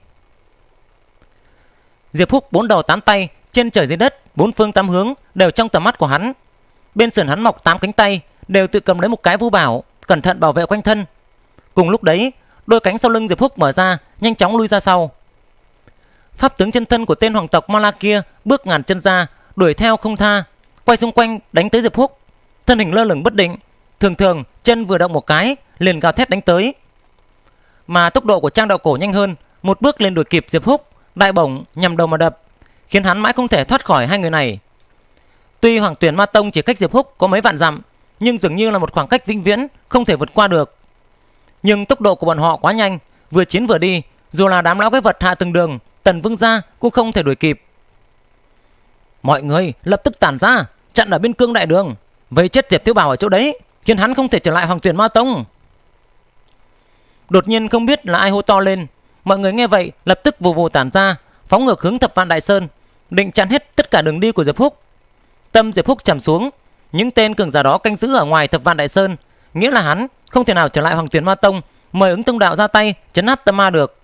Diệp Húc bốn đầu tám tay, trên trời dưới đất, bốn phương tám hướng đều trong tầm mắt của hắn. Bên sườn hắn mọc 8 cánh tay, đều tự cầm lấy một cái vu bảo, cẩn thận bảo vệ quanh thân. Cùng lúc đấy, đôi cánh sau lưng Diệp Húc mở ra, nhanh chóng lui ra sau. Pháp tướng chân thân của tên hoàng tộc Ma La kia bước ngàn chân ra, đuổi theo không tha, quay xung quanh đánh tới Diệp Húc. Thân hình lơ lửng bất định, thường thường chân vừa động một cái liền gào thét đánh tới. Mà tốc độ của Trang Đạo Cổ nhanh hơn, một bước lên đuổi kịp Diệp Húc, đại bổng nhằm đầu mà đập, khiến hắn mãi không thể thoát khỏi hai người này. Tuy Hoàng Tuyền Ma Tông chỉ cách Diệp Húc có mấy vạn dặm, nhưng dường như là một khoảng cách vĩnh viễn không thể vượt qua được. Nhưng tốc độ của bọn họ quá nhanh, vừa chiến vừa đi, dù là đám lão quái vật hạ từng đường, Tần Vương gia cũng không thể đuổi kịp. Mọi người lập tức tản ra, chặn ở bên cương đại đường, vây chết Diệp Thiếu Bảo ở chỗ đấy, khiến hắn không thể trở lại Hoàng Tuyền Ma Tông. Đột nhiên không biết là ai hô to lên, mọi người nghe vậy lập tức vù vù tản ra, phóng ngược hướng Thập Vạn Đại Sơn, định chặn hết tất cả đường đi của Diệp Húc. Tâm Diệp Húc trầm xuống, những tên cường giả đó canh giữ ở ngoài Thập Vạn Đại Sơn, nghĩa là hắn không thể nào trở lại Hoàng Tuyền Ma Tông, mời Ứng Tông Đạo ra tay trấn áp tâm ma được.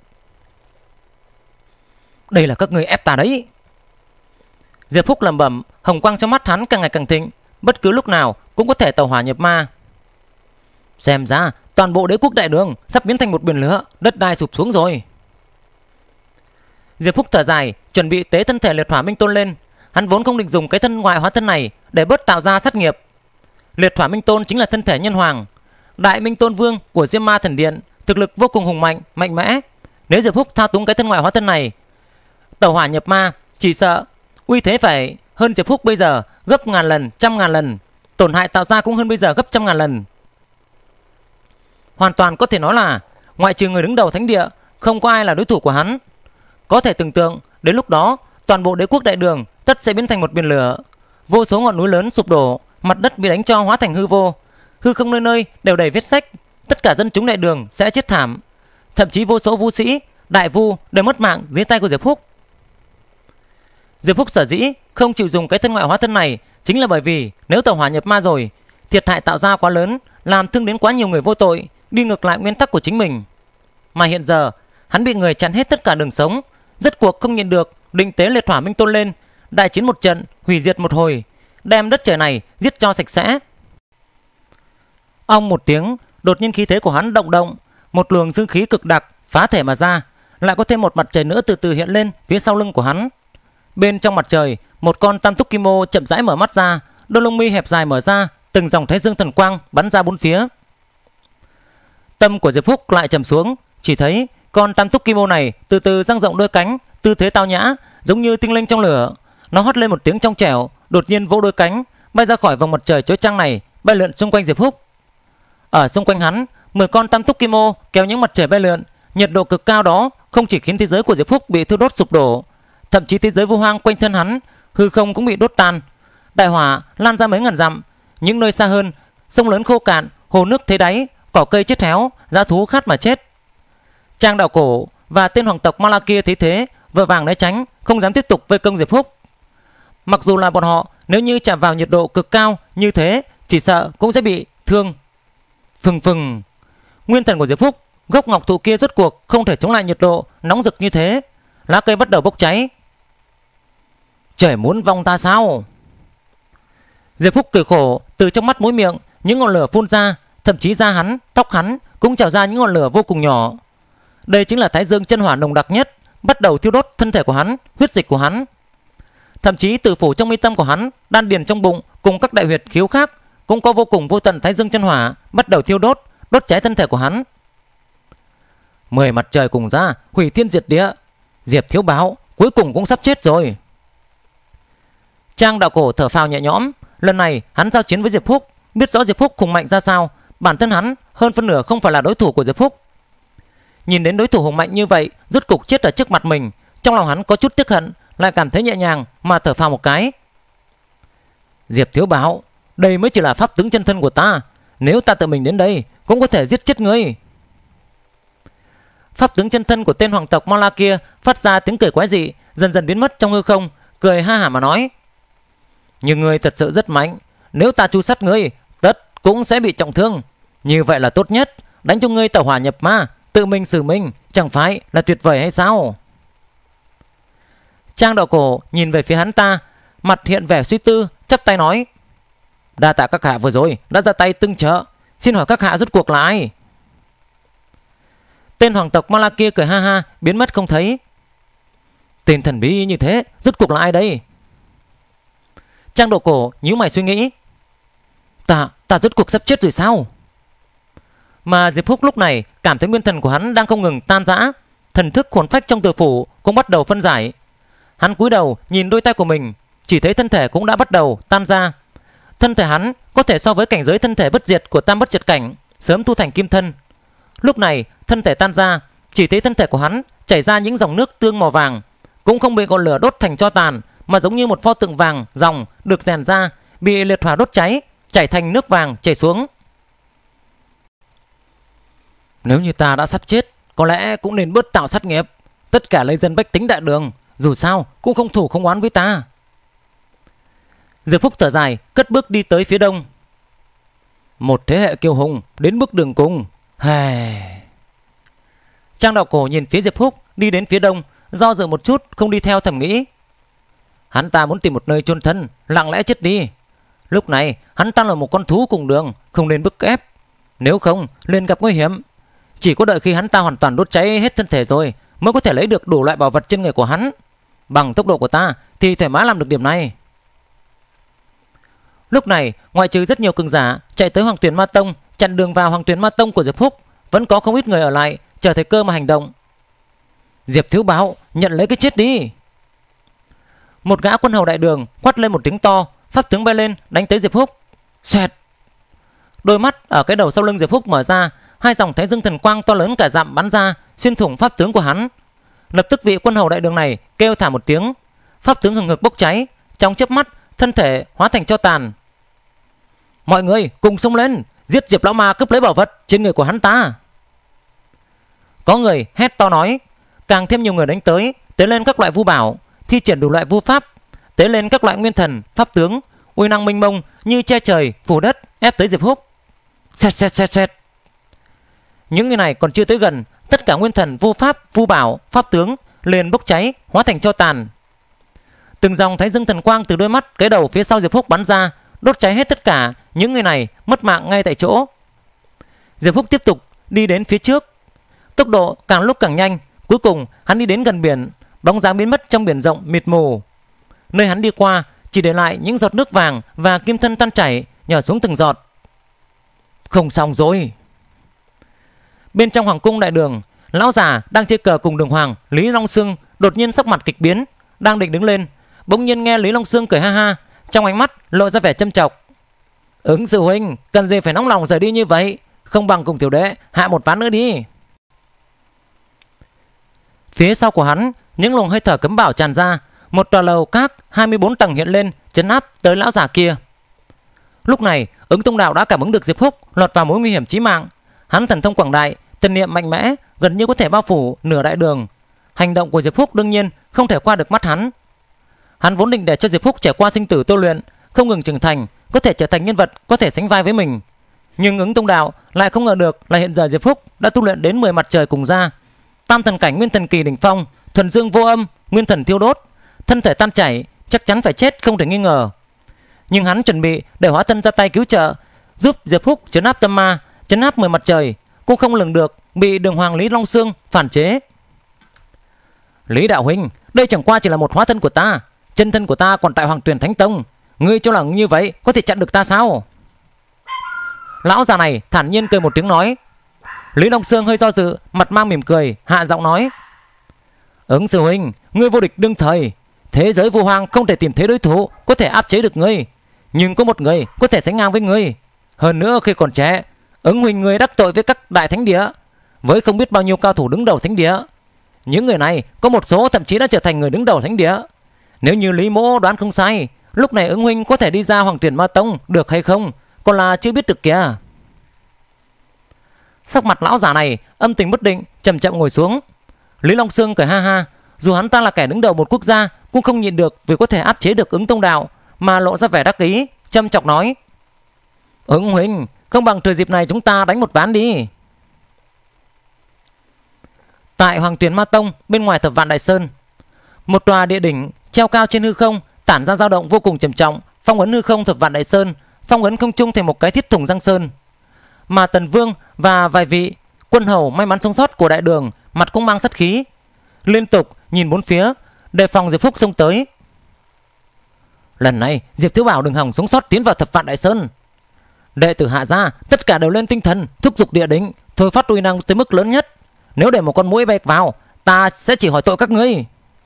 Đây là các người ép ta đấy. Diệp Húc lẩm bẩm, hồng quang trong mắt hắn càng ngày càng thịnh, bất cứ lúc nào cũng có thể tẩu hỏa nhập ma. Xem ra toàn bộ Đế quốc đại đường sắp biến thành một biển lửa, đất đai sụp xuống rồi. Diệp Húc thở dài, chuẩn bị tế thân thể Liệt Hỏa Minh Tôn lên. Hắn vốn không định dùng cái thân ngoại hóa thân này để bớt tạo ra sát nghiệp. Liệt Hỏa Minh Tôn chính là thân thể nhân hoàng, Đại Minh Tôn Vương của Diêm Ma Thần Điện, thực lực vô cùng hùng mạnh, mạnh mẽ. Nếu Diệp Húc thao túng cái thân ngoại hóa thân này tẩu hỏa nhập ma, chỉ sợ uy thế phải hơn Diệp Húc bây giờ gấp ngàn lần, trăm ngàn lần, tổn hại tạo ra cũng hơn bây giờ gấp trăm ngàn lần. Hoàn toàn có thể nói là ngoại trừ người đứng đầu thánh địa, không có ai là đối thủ của hắn. Có thể tưởng tượng đến lúc đó toàn bộ Đế quốc đại đường tất sẽ biến thành một biển lửa, vô số ngọn núi lớn sụp đổ, mặt đất bị đánh cho hóa thành hư vô, hư không nơi nơi đều đầy vết sách, tất cả dân chúng đại đường sẽ chết thảm, thậm chí vô số vu sĩ, đại vu đều mất mạng dưới tay của Diệp Húc. Diệp Húc sở dĩ không chịu dùng cái thân ngoại hóa thân này chính là bởi vì nếu tẩu hỏa nhập ma rồi, thiệt hại tạo ra quá lớn, làm thương đến quá nhiều người vô tội, đi ngược lại nguyên tắc của chính mình. Mà hiện giờ hắn bị người chặn hết tất cả đường sống, rốt cuộc không nhịn được, định tế Liệt Hỏa Minh Tôn lên, đại chiến một trận, hủy diệt một hồi, đem đất trời này giết cho sạch sẽ. Ong một tiếng, đột nhiên khí thế của hắn động động, một luồng dương khí cực đặc phá thể mà ra, lại có thêm một mặt trời nữa từ từ hiện lên phía sau lưng của hắn. Bên trong mặt trời, một con tam túc kim ô chậm rãi mở mắt ra, đôi lông mi hẹp dài mở ra, từng dòng thái dương thần quang bắn ra bốn phía. Tâm của Diệp Húc lại trầm xuống, chỉ thấy con tam túc kim ô này từ từ dang rộng đôi cánh, tư thế tao nhã, giống như tinh linh trong lửa. Nó hót lên một tiếng trong trẻo, đột nhiên vỗ đôi cánh, bay ra khỏi vòng mặt trời chói chang này, bay lượn xung quanh Diệp Húc. Ở xung quanh hắn, 10 con tam túc kim ô kéo những mặt trời bay lượn, nhiệt độ cực cao đó không chỉ khiến thế giới của Diệp Húc bị thiêu đốt sụp đổ, thậm chí thế giới Vu Hoang quanh thân hắn, hư không cũng bị đốt tan. Đại hỏa lan ra mấy ngàn dặm, những nơi xa hơn, sông lớn khô cạn, hồ nước thấy đáy, cỏ cây chết héo, dã thú khát mà chết. Trang Đạo Cổ và tên hoàng tộc Ma La kia thấy thế, vội vàng né tránh, không dám tiếp tục vây công Diệp Húc. Mặc dù là bọn họ nếu như chạm vào nhiệt độ cực cao như thế, chỉ sợ cũng sẽ bị thương. Phừng phừng, nguyên thần của Diệp Húc, gốc ngọc thụ kia rốt cuộc không thể chống lại nhiệt độ nóng rực như thế, lá cây bắt đầu bốc cháy. Trời muốn vong ta sao? Diệp Húc cười khổ, từ trong mắt mũi miệng những ngọn lửa phun ra, thậm chí da hắn, tóc hắn cũng trào ra những ngọn lửa vô cùng nhỏ. Đây chính là thái dương chân hỏa nồng đặc nhất, bắt đầu thiêu đốt thân thể của hắn, huyết dịch của hắn. Thậm chí từ phủ trong mi tâm của hắn, đan điền trong bụng cùng các đại huyệt khiếu khác cũng có vô cùng vô tận thái dương chân hỏa bắt đầu thiêu đốt, đốt cháy thân thể của hắn. 10 mặt trời cùng ra, hủy thiên diệt địa. Diệp thiếu báo cuối cùng cũng sắp chết rồi. Trang đạo cổ thở phào nhẹ nhõm. Lần này hắn giao chiến với Diệp Phúc, biết rõ Diệp Phúc hùng mạnh ra sao. Bản thân hắn hơn phân nửa không phải là đối thủ của Diệp Phúc. Nhìn đến đối thủ hùng mạnh như vậy rốt cục chết ở trước mặt mình, trong lòng hắn có chút tiếc hận, lại cảm thấy nhẹ nhàng mà thở phào một cái. Diệp thiếu báo, đây mới chỉ là pháp tướng chân thân của ta. Nếu ta tự mình đến đây cũng có thể giết chết ngươi. Pháp tướng chân thân của tên hoàng tộc Ma La kia phát ra tiếng cười quái dị, dần dần biến mất trong hư không, cười ha hả mà nói: nhưng ngươi thật sự rất mạnh, nếu ta tru sát ngươi tất cũng sẽ bị trọng thương. Như vậy là tốt nhất, đánh cho ngươi tẩu hỏa nhập ma, tự mình xử mình, chẳng phải là tuyệt vời hay sao? Trang đạo cổ nhìn về phía hắn ta, mặt hiện vẻ suy tư, chắp tay nói: đa tạ các hạ vừa rồi đã ra tay tương trợ, xin hỏi các hạ rốt cuộc là ai? Tên hoàng tộc Ma La kia cười ha ha, biến mất không thấy. Tên thần bí như thế rốt cuộc là ai đây? Trang độ cổ nhíu mày suy nghĩ. Ta rốt cuộc sắp chết rồi sao? Mà Diệp Phúc lúc này cảm thấy nguyên thần của hắn đang không ngừng tan rã, thần thức hồn phách trong tử phủ cũng bắt đầu phân giải. Hắn cúi đầu nhìn đôi tay của mình, chỉ thấy thân thể cũng đã bắt đầu tan ra. Thân thể hắn có thể so với cảnh giới thân thể bất diệt của Tam Bất Diệt Cảnh, sớm tu thành kim thân. Lúc này thân thể tan ra, chỉ thấy thân thể của hắn chảy ra những dòng nước tương màu vàng, cũng không bị ngọn lửa đốt thành tro tàn, mà giống như một pho tượng vàng dòng được rèn ra, bị liệt hỏa đốt cháy, chảy thành nước vàng chảy xuống. Nếu như ta đã sắp chết, có lẽ cũng nên bớt tạo sát nghiệp. Tất cả lây dân bách tính đại đường, dù sao cũng không thù không oán với ta. Diệp Phúc thở dài, cất bước đi tới phía đông. Một thế hệ kiêu hùng đến bước đường cùng. Trang đạo cổ nhìn phía Diệp Phúc đi đến phía đông, do dự một chút không đi theo, thầm nghĩ: hắn ta muốn tìm một nơi chôn thân, lặng lẽ chết đi. Lúc này hắn ta là một con thú cùng đường, không nên bức ép, nếu không liền gặp nguy hiểm. Chỉ có đợi khi hắn ta hoàn toàn đốt cháy hết thân thể rồi mới có thể lấy được đủ loại bảo vật trên người của hắn. Bằng tốc độ của ta thì thoải mái làm được điểm này. Lúc này ngoại trừ rất nhiều cường giả chạy tới Hoàng Tuyền Ma Tông chặn đường vào Hoàng Tuyền Ma Tông của Diệp Phúc, vẫn có không ít người ở lại chờ thời cơ mà hành động. Diệp thiếu báo, nhận lấy cái chết đi. Một gã quân hầu đại đường quát lên một tiếng to, pháp tướng bay lên đánh tới Diệp Phúc. Xoẹt. Đôi mắt ở cái đầu sau lưng Diệp Phúc mở ra, hai dòng thái dương thần quang to lớn cả dặm bắn ra, xuyên thủng pháp tướng của hắn. Lập tức vị quân hầu đại đường này kêu thả một tiếng, pháp tướng hừng hực bốc cháy, trong chớp mắt thân thể hóa thành tro tàn. Mọi người cùng xông lên, giết Diệp lão ma, cướp lấy bảo vật trên người của hắn ta. Có người hét to nói, càng thêm nhiều người đánh tới, tế lên các loại vu bảo, thi triển đủ loại vu pháp, tế lên các loại nguyên thần, pháp tướng, uy năng mênh mông như che trời phủ đất ép tới Diệp Phúc. Xẹt xẹt xẹt xẹt. Những người này còn chưa tới gần, tất cả nguyên thần, vu pháp, vu bảo, pháp tướng liền bốc cháy, hóa thành tro tàn. Từng dòng thái dương thần quang từ đôi mắt, cái đầu phía sau Diệp Phúc bắn ra, đốt cháy hết tất cả những người này, mất mạng ngay tại chỗ. Diệp Phúc tiếp tục đi đến phía trước, tốc độ càng lúc càng nhanh. Cuối cùng hắn đi đến gần biển, bóng dáng biến mất trong biển rộng mịt mù. Nơi hắn đi qua chỉ để lại những giọt nước vàng và kim thân tan chảy nhỏ xuống từng giọt. Không xong rồi. Bên trong hoàng cung đại đường, lão già đang chơi cờ cùng đường hoàng Lý Long Sương đột nhiên sắc mặt kịch biến, đang định đứng lên, bỗng nhiên nghe Lý Long Sương cười ha ha, trong ánh mắt lộ ra vẻ châm chọc. Ứng sư huynh, cần gì phải nóng lòng rời đi như vậy, không bằng cùng tiểu đệ hạ một ván nữa đi. Phía sau của hắn, những luồng hơi thở cấm bảo tràn ra, một tòa lầu các 24 tầng hiện lên, trấn áp tới lão già kia. Lúc này, Ứng Tông Đạo đã cảm ứng được Diệp Phúc lọt vào mối nguy hiểm chí mạng. Hắn thần thông quảng đại, thần niệm mạnh mẽ, gần như có thể bao phủ nửa đại đường. Hành động của Diệp Phúc đương nhiên không thể qua được mắt hắn. Hắn vốn định để cho Diệp Phúc trải qua sinh tử tu luyện, không ngừng trưởng thành, có thể trở thành nhân vật có thể sánh vai với mình. Nhưng Ứng Tông Đạo lại không ngờ được là hiện giờ Diệp Phúc đã tu luyện đến 10 mặt trời cùng ra, tam thần cảnh nguyên thần kỳ đỉnh phong, thuần dương vô âm, nguyên thần thiêu đốt, thân thể tan chảy, chắc chắn phải chết không thể nghi ngờ. Nhưng hắn chuẩn bị để hóa thân ra tay cứu trợ, giúp Diệp Phúc trấn áp tâm ma, trấn áp 10 mặt trời, cũng không lường được bị đường hoàng Lý Long Sương phản chế. Lý đạo huynh, đây chẳng qua chỉ là một hóa thân của ta, chân thân của ta còn tại Hoàng Tuyền Thánh Tông, ngươi cho là như vậy có thể chặn được ta sao? Lão già này thản nhiên cười một tiếng nói, Lý Long Xương hơi do dự, mặt mang mỉm cười, hạ giọng nói: Ứng sư huynh, ngươi vô địch đương thời, thế giới vô hoang không thể tìm thấy đối thủ có thể áp chế được ngươi, nhưng có một người có thể sánh ngang với ngươi. Hơn nữa khi còn trẻ, Ứng huynh ngươi đắc tội với các đại thánh địa, với không biết bao nhiêu cao thủ đứng đầu thánh địa. Những người này có một số thậm chí đã trở thành người đứng đầu thánh địa. Nếu như Lý Mỗ đoán không sai, lúc này Ứng huynh có thể đi ra Hoàng Tuyển Ma Tông được hay không, còn là chưa biết được kìa. Sắc mặt lão giả này âm tình bất định, chậm chậm ngồi xuống. Lý Long Xương cười ha ha, dù hắn ta là kẻ đứng đầu một quốc gia cũng không nhịn được vì có thể áp chế được Ứng Tông Đạo, mà lộ ra vẻ đắc ý, châm chọc nói: Ứng huynh, không bằng thời dịp này chúng ta đánh một ván đi. Tại Hoàng Tuyển Ma Tông bên ngoài Thập Vạn Đại Sơn, một tòa địa đỉnh treo cao trên hư không, tản ra dao động vô cùng trầm trọng, phong ấn hư không Thập Vạn Đại Sơn, phong ấn không trung thành một cái thiết thủng răng sơn. Mà Tần Vương và vài vị quân hầu may mắn sống sót của đại đường mặt cũng mang sát khí, liên tục nhìn bốn phía đề phòng Diệp Phúc xông tới. Lần này Diệp Thiếu Bảo đừng hòng sống sót tiến vào Thập Vạn Đại Sơn. Đệ tử Hạ gia tất cả đều lên tinh thần, thúc giục địa đỉnh thôi phát uy năng tới mức lớn nhất. Nếu để một con muỗi bay vào, ta sẽ chỉ hỏi tội các ngươi.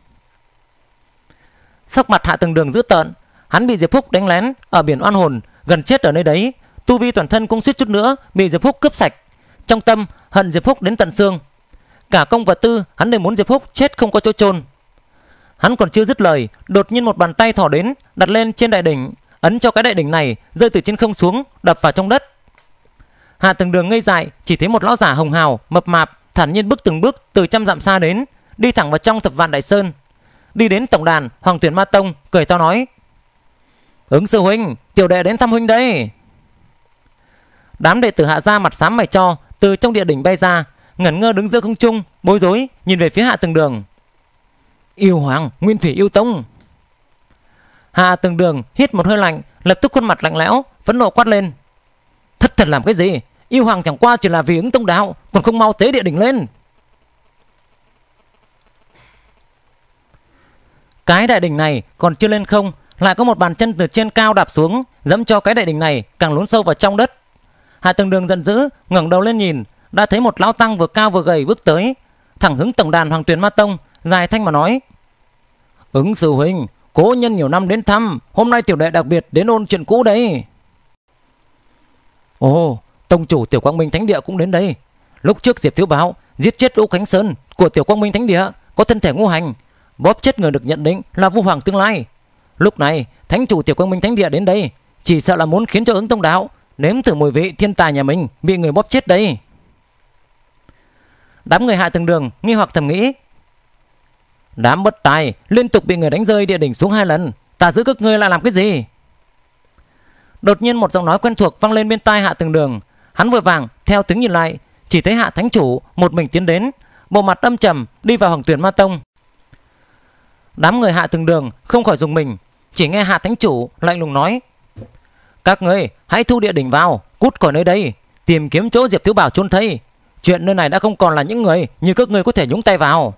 Sắc mặt Hạ Tường Đường dữ tợn, hắn bị Diệp Phúc đánh lén ở biển oan hồn, gần chết ở nơi đấy, tu vi toàn thân cũng suýt chút nữa bị Diệp Phúc cướp sạch. Trong tâm hận Diệp Phúc đến tận xương, cả công và tư hắn đều muốn Diệp Phúc chết không có chỗ chôn. Hắn còn chưa dứt lời, đột nhiên một bàn tay thò đến, đặt lên trên đại đỉnh, ấn cho cái đại đỉnh này rơi từ trên không xuống, đập vào trong đất. Hạ Tường Đường ngây dại, chỉ thấy một lão giả hồng hào mập mạp thản nhiên bước từng bước từ trăm dặm xa đến, đi thẳng vào trong Thập Vạn Đại Sơn, đi đến tổng đàn Hoàng Tuyển Ma Tông, cười to nói: Ứng sư huynh, tiểu đệ đến thăm huynh đây. Đám đệ tử Hạ gia mặt xám mày cho từ trong địa đỉnh bay ra, ngẩn ngơ đứng giữa không trung, bối rối nhìn về phía Hạ Tường Đường. Yêu Hoàng, Nguyên Thủy Yêu Tông. Hạ Tường Đường hít một hơi lạnh, lập tức khuôn mặt lạnh lẽo, phẫn nộ quát lên: Thất thần làm cái gì? Yêu Hoàng chẳng qua chỉ là vì Ứng Tông Đạo, còn không mau tế địa đỉnh lên. Cái đại đỉnh này còn chưa lên không, lại có một bàn chân từ trên cao đạp xuống, dẫm cho cái đại đỉnh này càng lún sâu vào trong đất. Hạ Tường Đường giận dữ ngẩng đầu lên nhìn, đã thấy một lão tăng vừa cao vừa gầy bước tới, thẳng hướng tổng đàn Hoàng Tuyển Ma Tông, dài thanh mà nói: Ứng sư huynh, cố nhân nhiều năm đến thăm, hôm nay tiểu đệ đặc biệt đến ôn chuyện cũ đấy. Ồ, tông chủ Tiểu Quang Minh Thánh Địa cũng đến đây. Lúc trước Diệp Thiếu Bảo giết chết Lũ Khánh Sơn của Tiểu Quang Minh Thánh Địa có thân thể ngũ hành, bóp chết người được nhận định là Vu Hoàng tương lai. Lúc này thánh chủ Tiểu Quang Minh Thánh Địa đến đây, chỉ sợ là muốn khiến cho Ứng Tông Đạo nếm thử mùi vị thiên tài nhà mình bị người bóp chết đây. Đám người Hạ Tường Đường nghi hoặc thầm nghĩ: Đám bất tài liên tục bị người đánh rơi địa đỉnh xuống 2 lần, ta giữ các ngươi lại làm cái gì? Đột nhiên một giọng nói quen thuộc vang lên bên tai Hạ Tường Đường. Hắn vội vàng theo tiếng nhìn lại, chỉ thấy Hạ thánh chủ một mình tiến đến, bộ mặt âm trầm đi vào Hoàng Tuyển Ma Tông. Đám người Hạ Tường Đường không khỏi rùng mình, chỉ nghe Hạ thánh chủ lạnh lùng nói: Các ngươi hãy thu địa đỉnh vào, cút khỏi nơi đây, tìm kiếm chỗ Diệp Thiếu Bảo chôn thây. Chuyện nơi này đã không còn là những người như các ngươi có thể nhúng tay vào.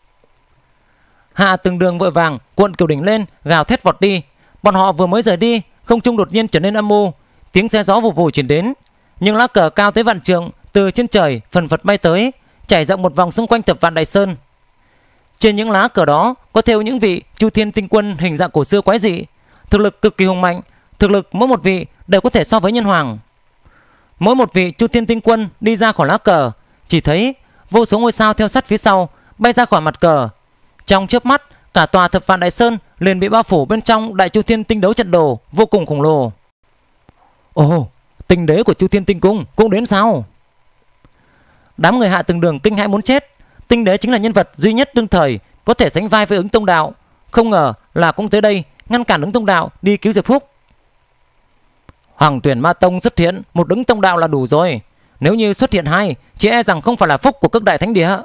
Hạ Tường Đường vội vàng cuộn kiều đỉnh lên, gào thét vọt đi. Bọn họ vừa mới rời đi, không trung đột nhiên trở nên âm u, tiếng xe gió vù vù truyền đến, những lá cờ cao tới vạn trượng từ trên trời phần phật bay tới, trải rộng một vòng xung quanh Thập Vạn Đại Sơn. Trên những lá cờ đó có thêu những vị Chu Thiên Tinh Quân hình dạng cổ xưa quái dị, thực lực cực kỳ hùng mạnh, thực lực mỗi một vị đều có thể so với nhân hoàng. Mỗi một vị Chu Thiên Tinh Quân đi ra khỏi lá cờ, chỉ thấy vô số ngôi sao theo sát phía sau bay ra khỏi mặt cờ. Trong chớp mắt, cả tòa Thập Vạn Đại Sơn liền bị bao phủ bên trong Đại Chu Thiên Tinh đấu trận đồ vô cùng khổng lồ. Ồ, tinh đế của Chu Thiên Tinh Cung cũng đến sao? Đám người Hạ Tường Đường kinh hãi muốn chết. Tinh đế chính là nhân vật duy nhất đương thời có thể sánh vai với Ứng Tông Đạo, không ngờ là cũng tới đây ngăn cản Ứng Tông Đạo đi cứu Diệp Phúc. Hoàng Tuyển Ma Tông xuất hiện một Ứng Tông Đạo là đủ rồi, nếu như xuất hiện 2, chỉ e rằng không phải là phúc của các đại thánh địa.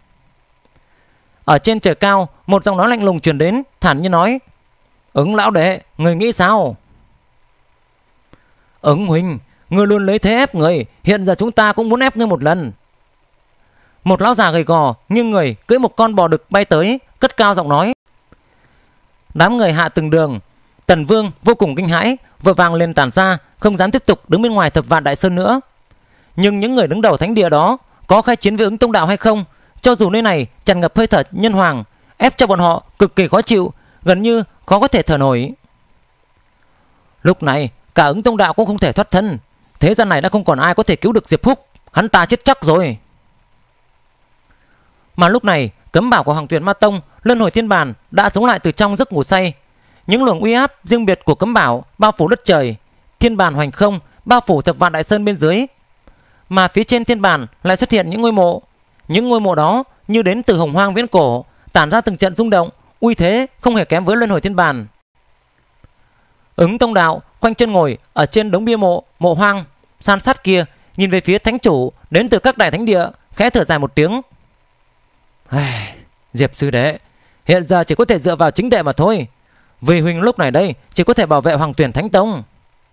Ở trên trời cao, một giọng nói lạnh lùng truyền đến, thản nhiên nói: Ứng lão đệ, người nghĩ sao? Ứng huynh, ngươi luôn lấy thế ép người, hiện giờ chúng ta cũng muốn ép ngươi một lần. Một lão già gầy gò nhưng người cưỡi một con bò đực bay tới, cất cao giọng nói. Đám người Hạ Tường Đường, Tần Vương vô cùng kinh hãi, vội vàng lên tản ra, không dám tiếp tục đứng bên ngoài Thập Vạn Đại Sơn nữa. Nhưng những người đứng đầu thánh địa đó có khai chiến với Ứng Tông Đạo hay không, cho dù nơi này tràn ngập hơi thở nhân hoàng, ép cho bọn họ cực kỳ khó chịu, gần như khó có thể thở nổi. Lúc này cả Ứng Tông Đạo cũng không thể thoát thân. Thế gian này đã không còn ai có thể cứu được Diệp Húc, hắn ta chết chắc rồi. Mà lúc này cấm bảo của Hoàng Tuyển Ma Tông, Luân Hồi Thiên Bàn đã sống lại từ trong giấc ngủ say. Những luồng uy áp riêng biệt của cấm bảo bao phủ đất trời, thiên bàn hoành không, bao phủ thập vạn đại sơn bên dưới. Mà phía trên thiên bàn lại xuất hiện những ngôi mộ. Những ngôi mộ đó như đến từ hồng hoang viễn cổ, tản ra từng trận rung động, uy thế không hề kém với Luân Hồi Thiên Bàn. Ứng Tông Đạo khoanh chân ngồi ở trên đống bia mộ hoang san sát kia, nhìn về phía thánh chủ đến từ các đại thánh địa, khẽ thở dài một tiếng. Diệp sư đệ, hiện giờ chỉ có thể dựa vào chính đệ mà thôi. Vì huynh lúc này đây chỉ có thể bảo vệ Hoàng Tuyển Thánh Tông.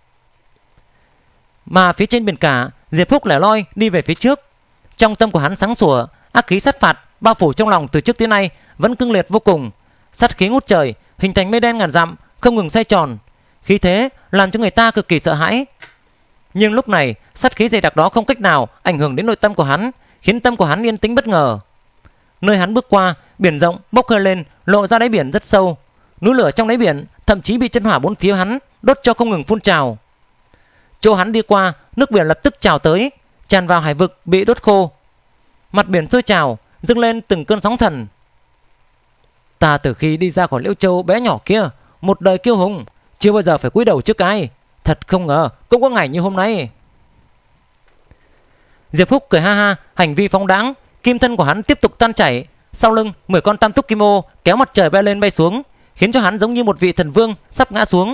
Mà phía trên biển cả, Diệp Húc lẻ loi đi về phía trước. Trong tâm của hắn sáng sủa, ác khí sát phạt bao phủ trong lòng từ trước tới nay vẫn cương liệt vô cùng. Sát khí ngút trời, hình thành mây đen ngàn dặm, không ngừng xoay tròn. Khí thế làm cho người ta cực kỳ sợ hãi. Nhưng lúc này sát khí dày đặc đó không cách nào ảnh hưởng đến nội tâm của hắn, khiến tâm của hắn yên tĩnh bất ngờ. Nơi hắn bước qua, biển rộng bốc hơi lên, lộ ra đáy biển rất sâu. Núi lửa trong đáy biển thậm chí bị chân hỏa bốn phía hắn đốt cho không ngừng phun trào. Chỗ hắn đi qua, nước biển lập tức trào tới, tràn vào hải vực bị đốt khô. Mặt biển sôi trào, dâng lên từng cơn sóng thần. Ta từ khi đi ra khỏi Liễu Châu bé nhỏ kia, một đời kiêu hùng, chưa bao giờ phải cúi đầu trước ai. Thật không ngờ cũng có ngày như hôm nay. Diệp Húc cười ha ha, hành vi phóng đãng. Kim thân của hắn tiếp tục tan chảy. Sau lưng 10 con tam túc kim ô kéo mặt trời bay lên bay xuống, khiến cho hắn giống như một vị thần vương sắp ngã xuống.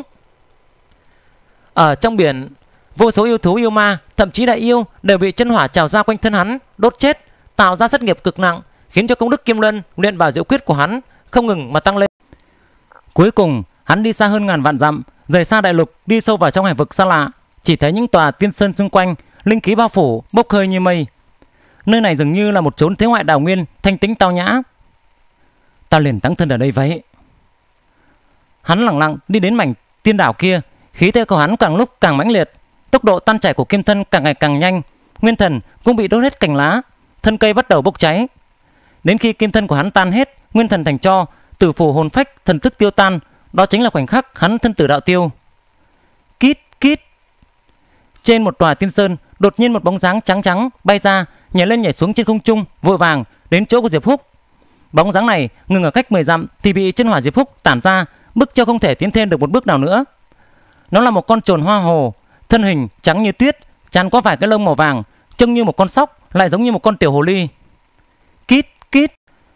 Ở trong biển, vô số yêu thú yêu ma, thậm chí đại yêu đều bị chân hỏa trào ra quanh thân hắn, đốt chết, tạo ra sát nghiệp cực nặng, khiến cho công đức Kim Luân luyện bảo diệu quyết của hắn không ngừng mà tăng lên. Cuối cùng hắn đi xa hơn ngàn vạn dặm, rời xa đại lục, đi sâu vào trong hải vực xa lạ. Chỉ thấy những tòa tiên sơn xung quanh, linh khí bao phủ, bốc hơi như mây. Nơi này dường như là một chốn thế ngoại đào nguyên, thanh tĩnh tao nhã. Ta liền tăng thân ở đây vậy. Hắn lặng lặng đi đến mảnh tiên đảo kia, khí thế của hắn càng lúc càng mãnh liệt, tốc độ tan chảy của kim thân càng ngày càng nhanh, nguyên thần cũng bị đốt hết cành lá, thân cây bắt đầu bốc cháy. Đến khi kim thân của hắn tan hết, nguyên thần thành tro, tử phủ hồn phách, thần thức tiêu tan, đó chính là khoảnh khắc hắn thân tử đạo tiêu. Kít kít. Trên một tòa tiên sơn, đột nhiên một bóng dáng trắng trắng bay ra, nhảy lên nhảy xuống trên không trung, vội vàng đến chỗ của Diệp Húc. Bóng dáng này ngừng ở cách 10 dặm thì bị chân hỏa Diệp Húc tản ra, bức cho không thể tiến thêm được một bước nào nữa. Nó là một con trồn hoa hồ, thân hình trắng như tuyết, tràn qua vài cái lông màu vàng, trông như một con sóc, lại giống như một con tiểu hồ ly. Kít kít.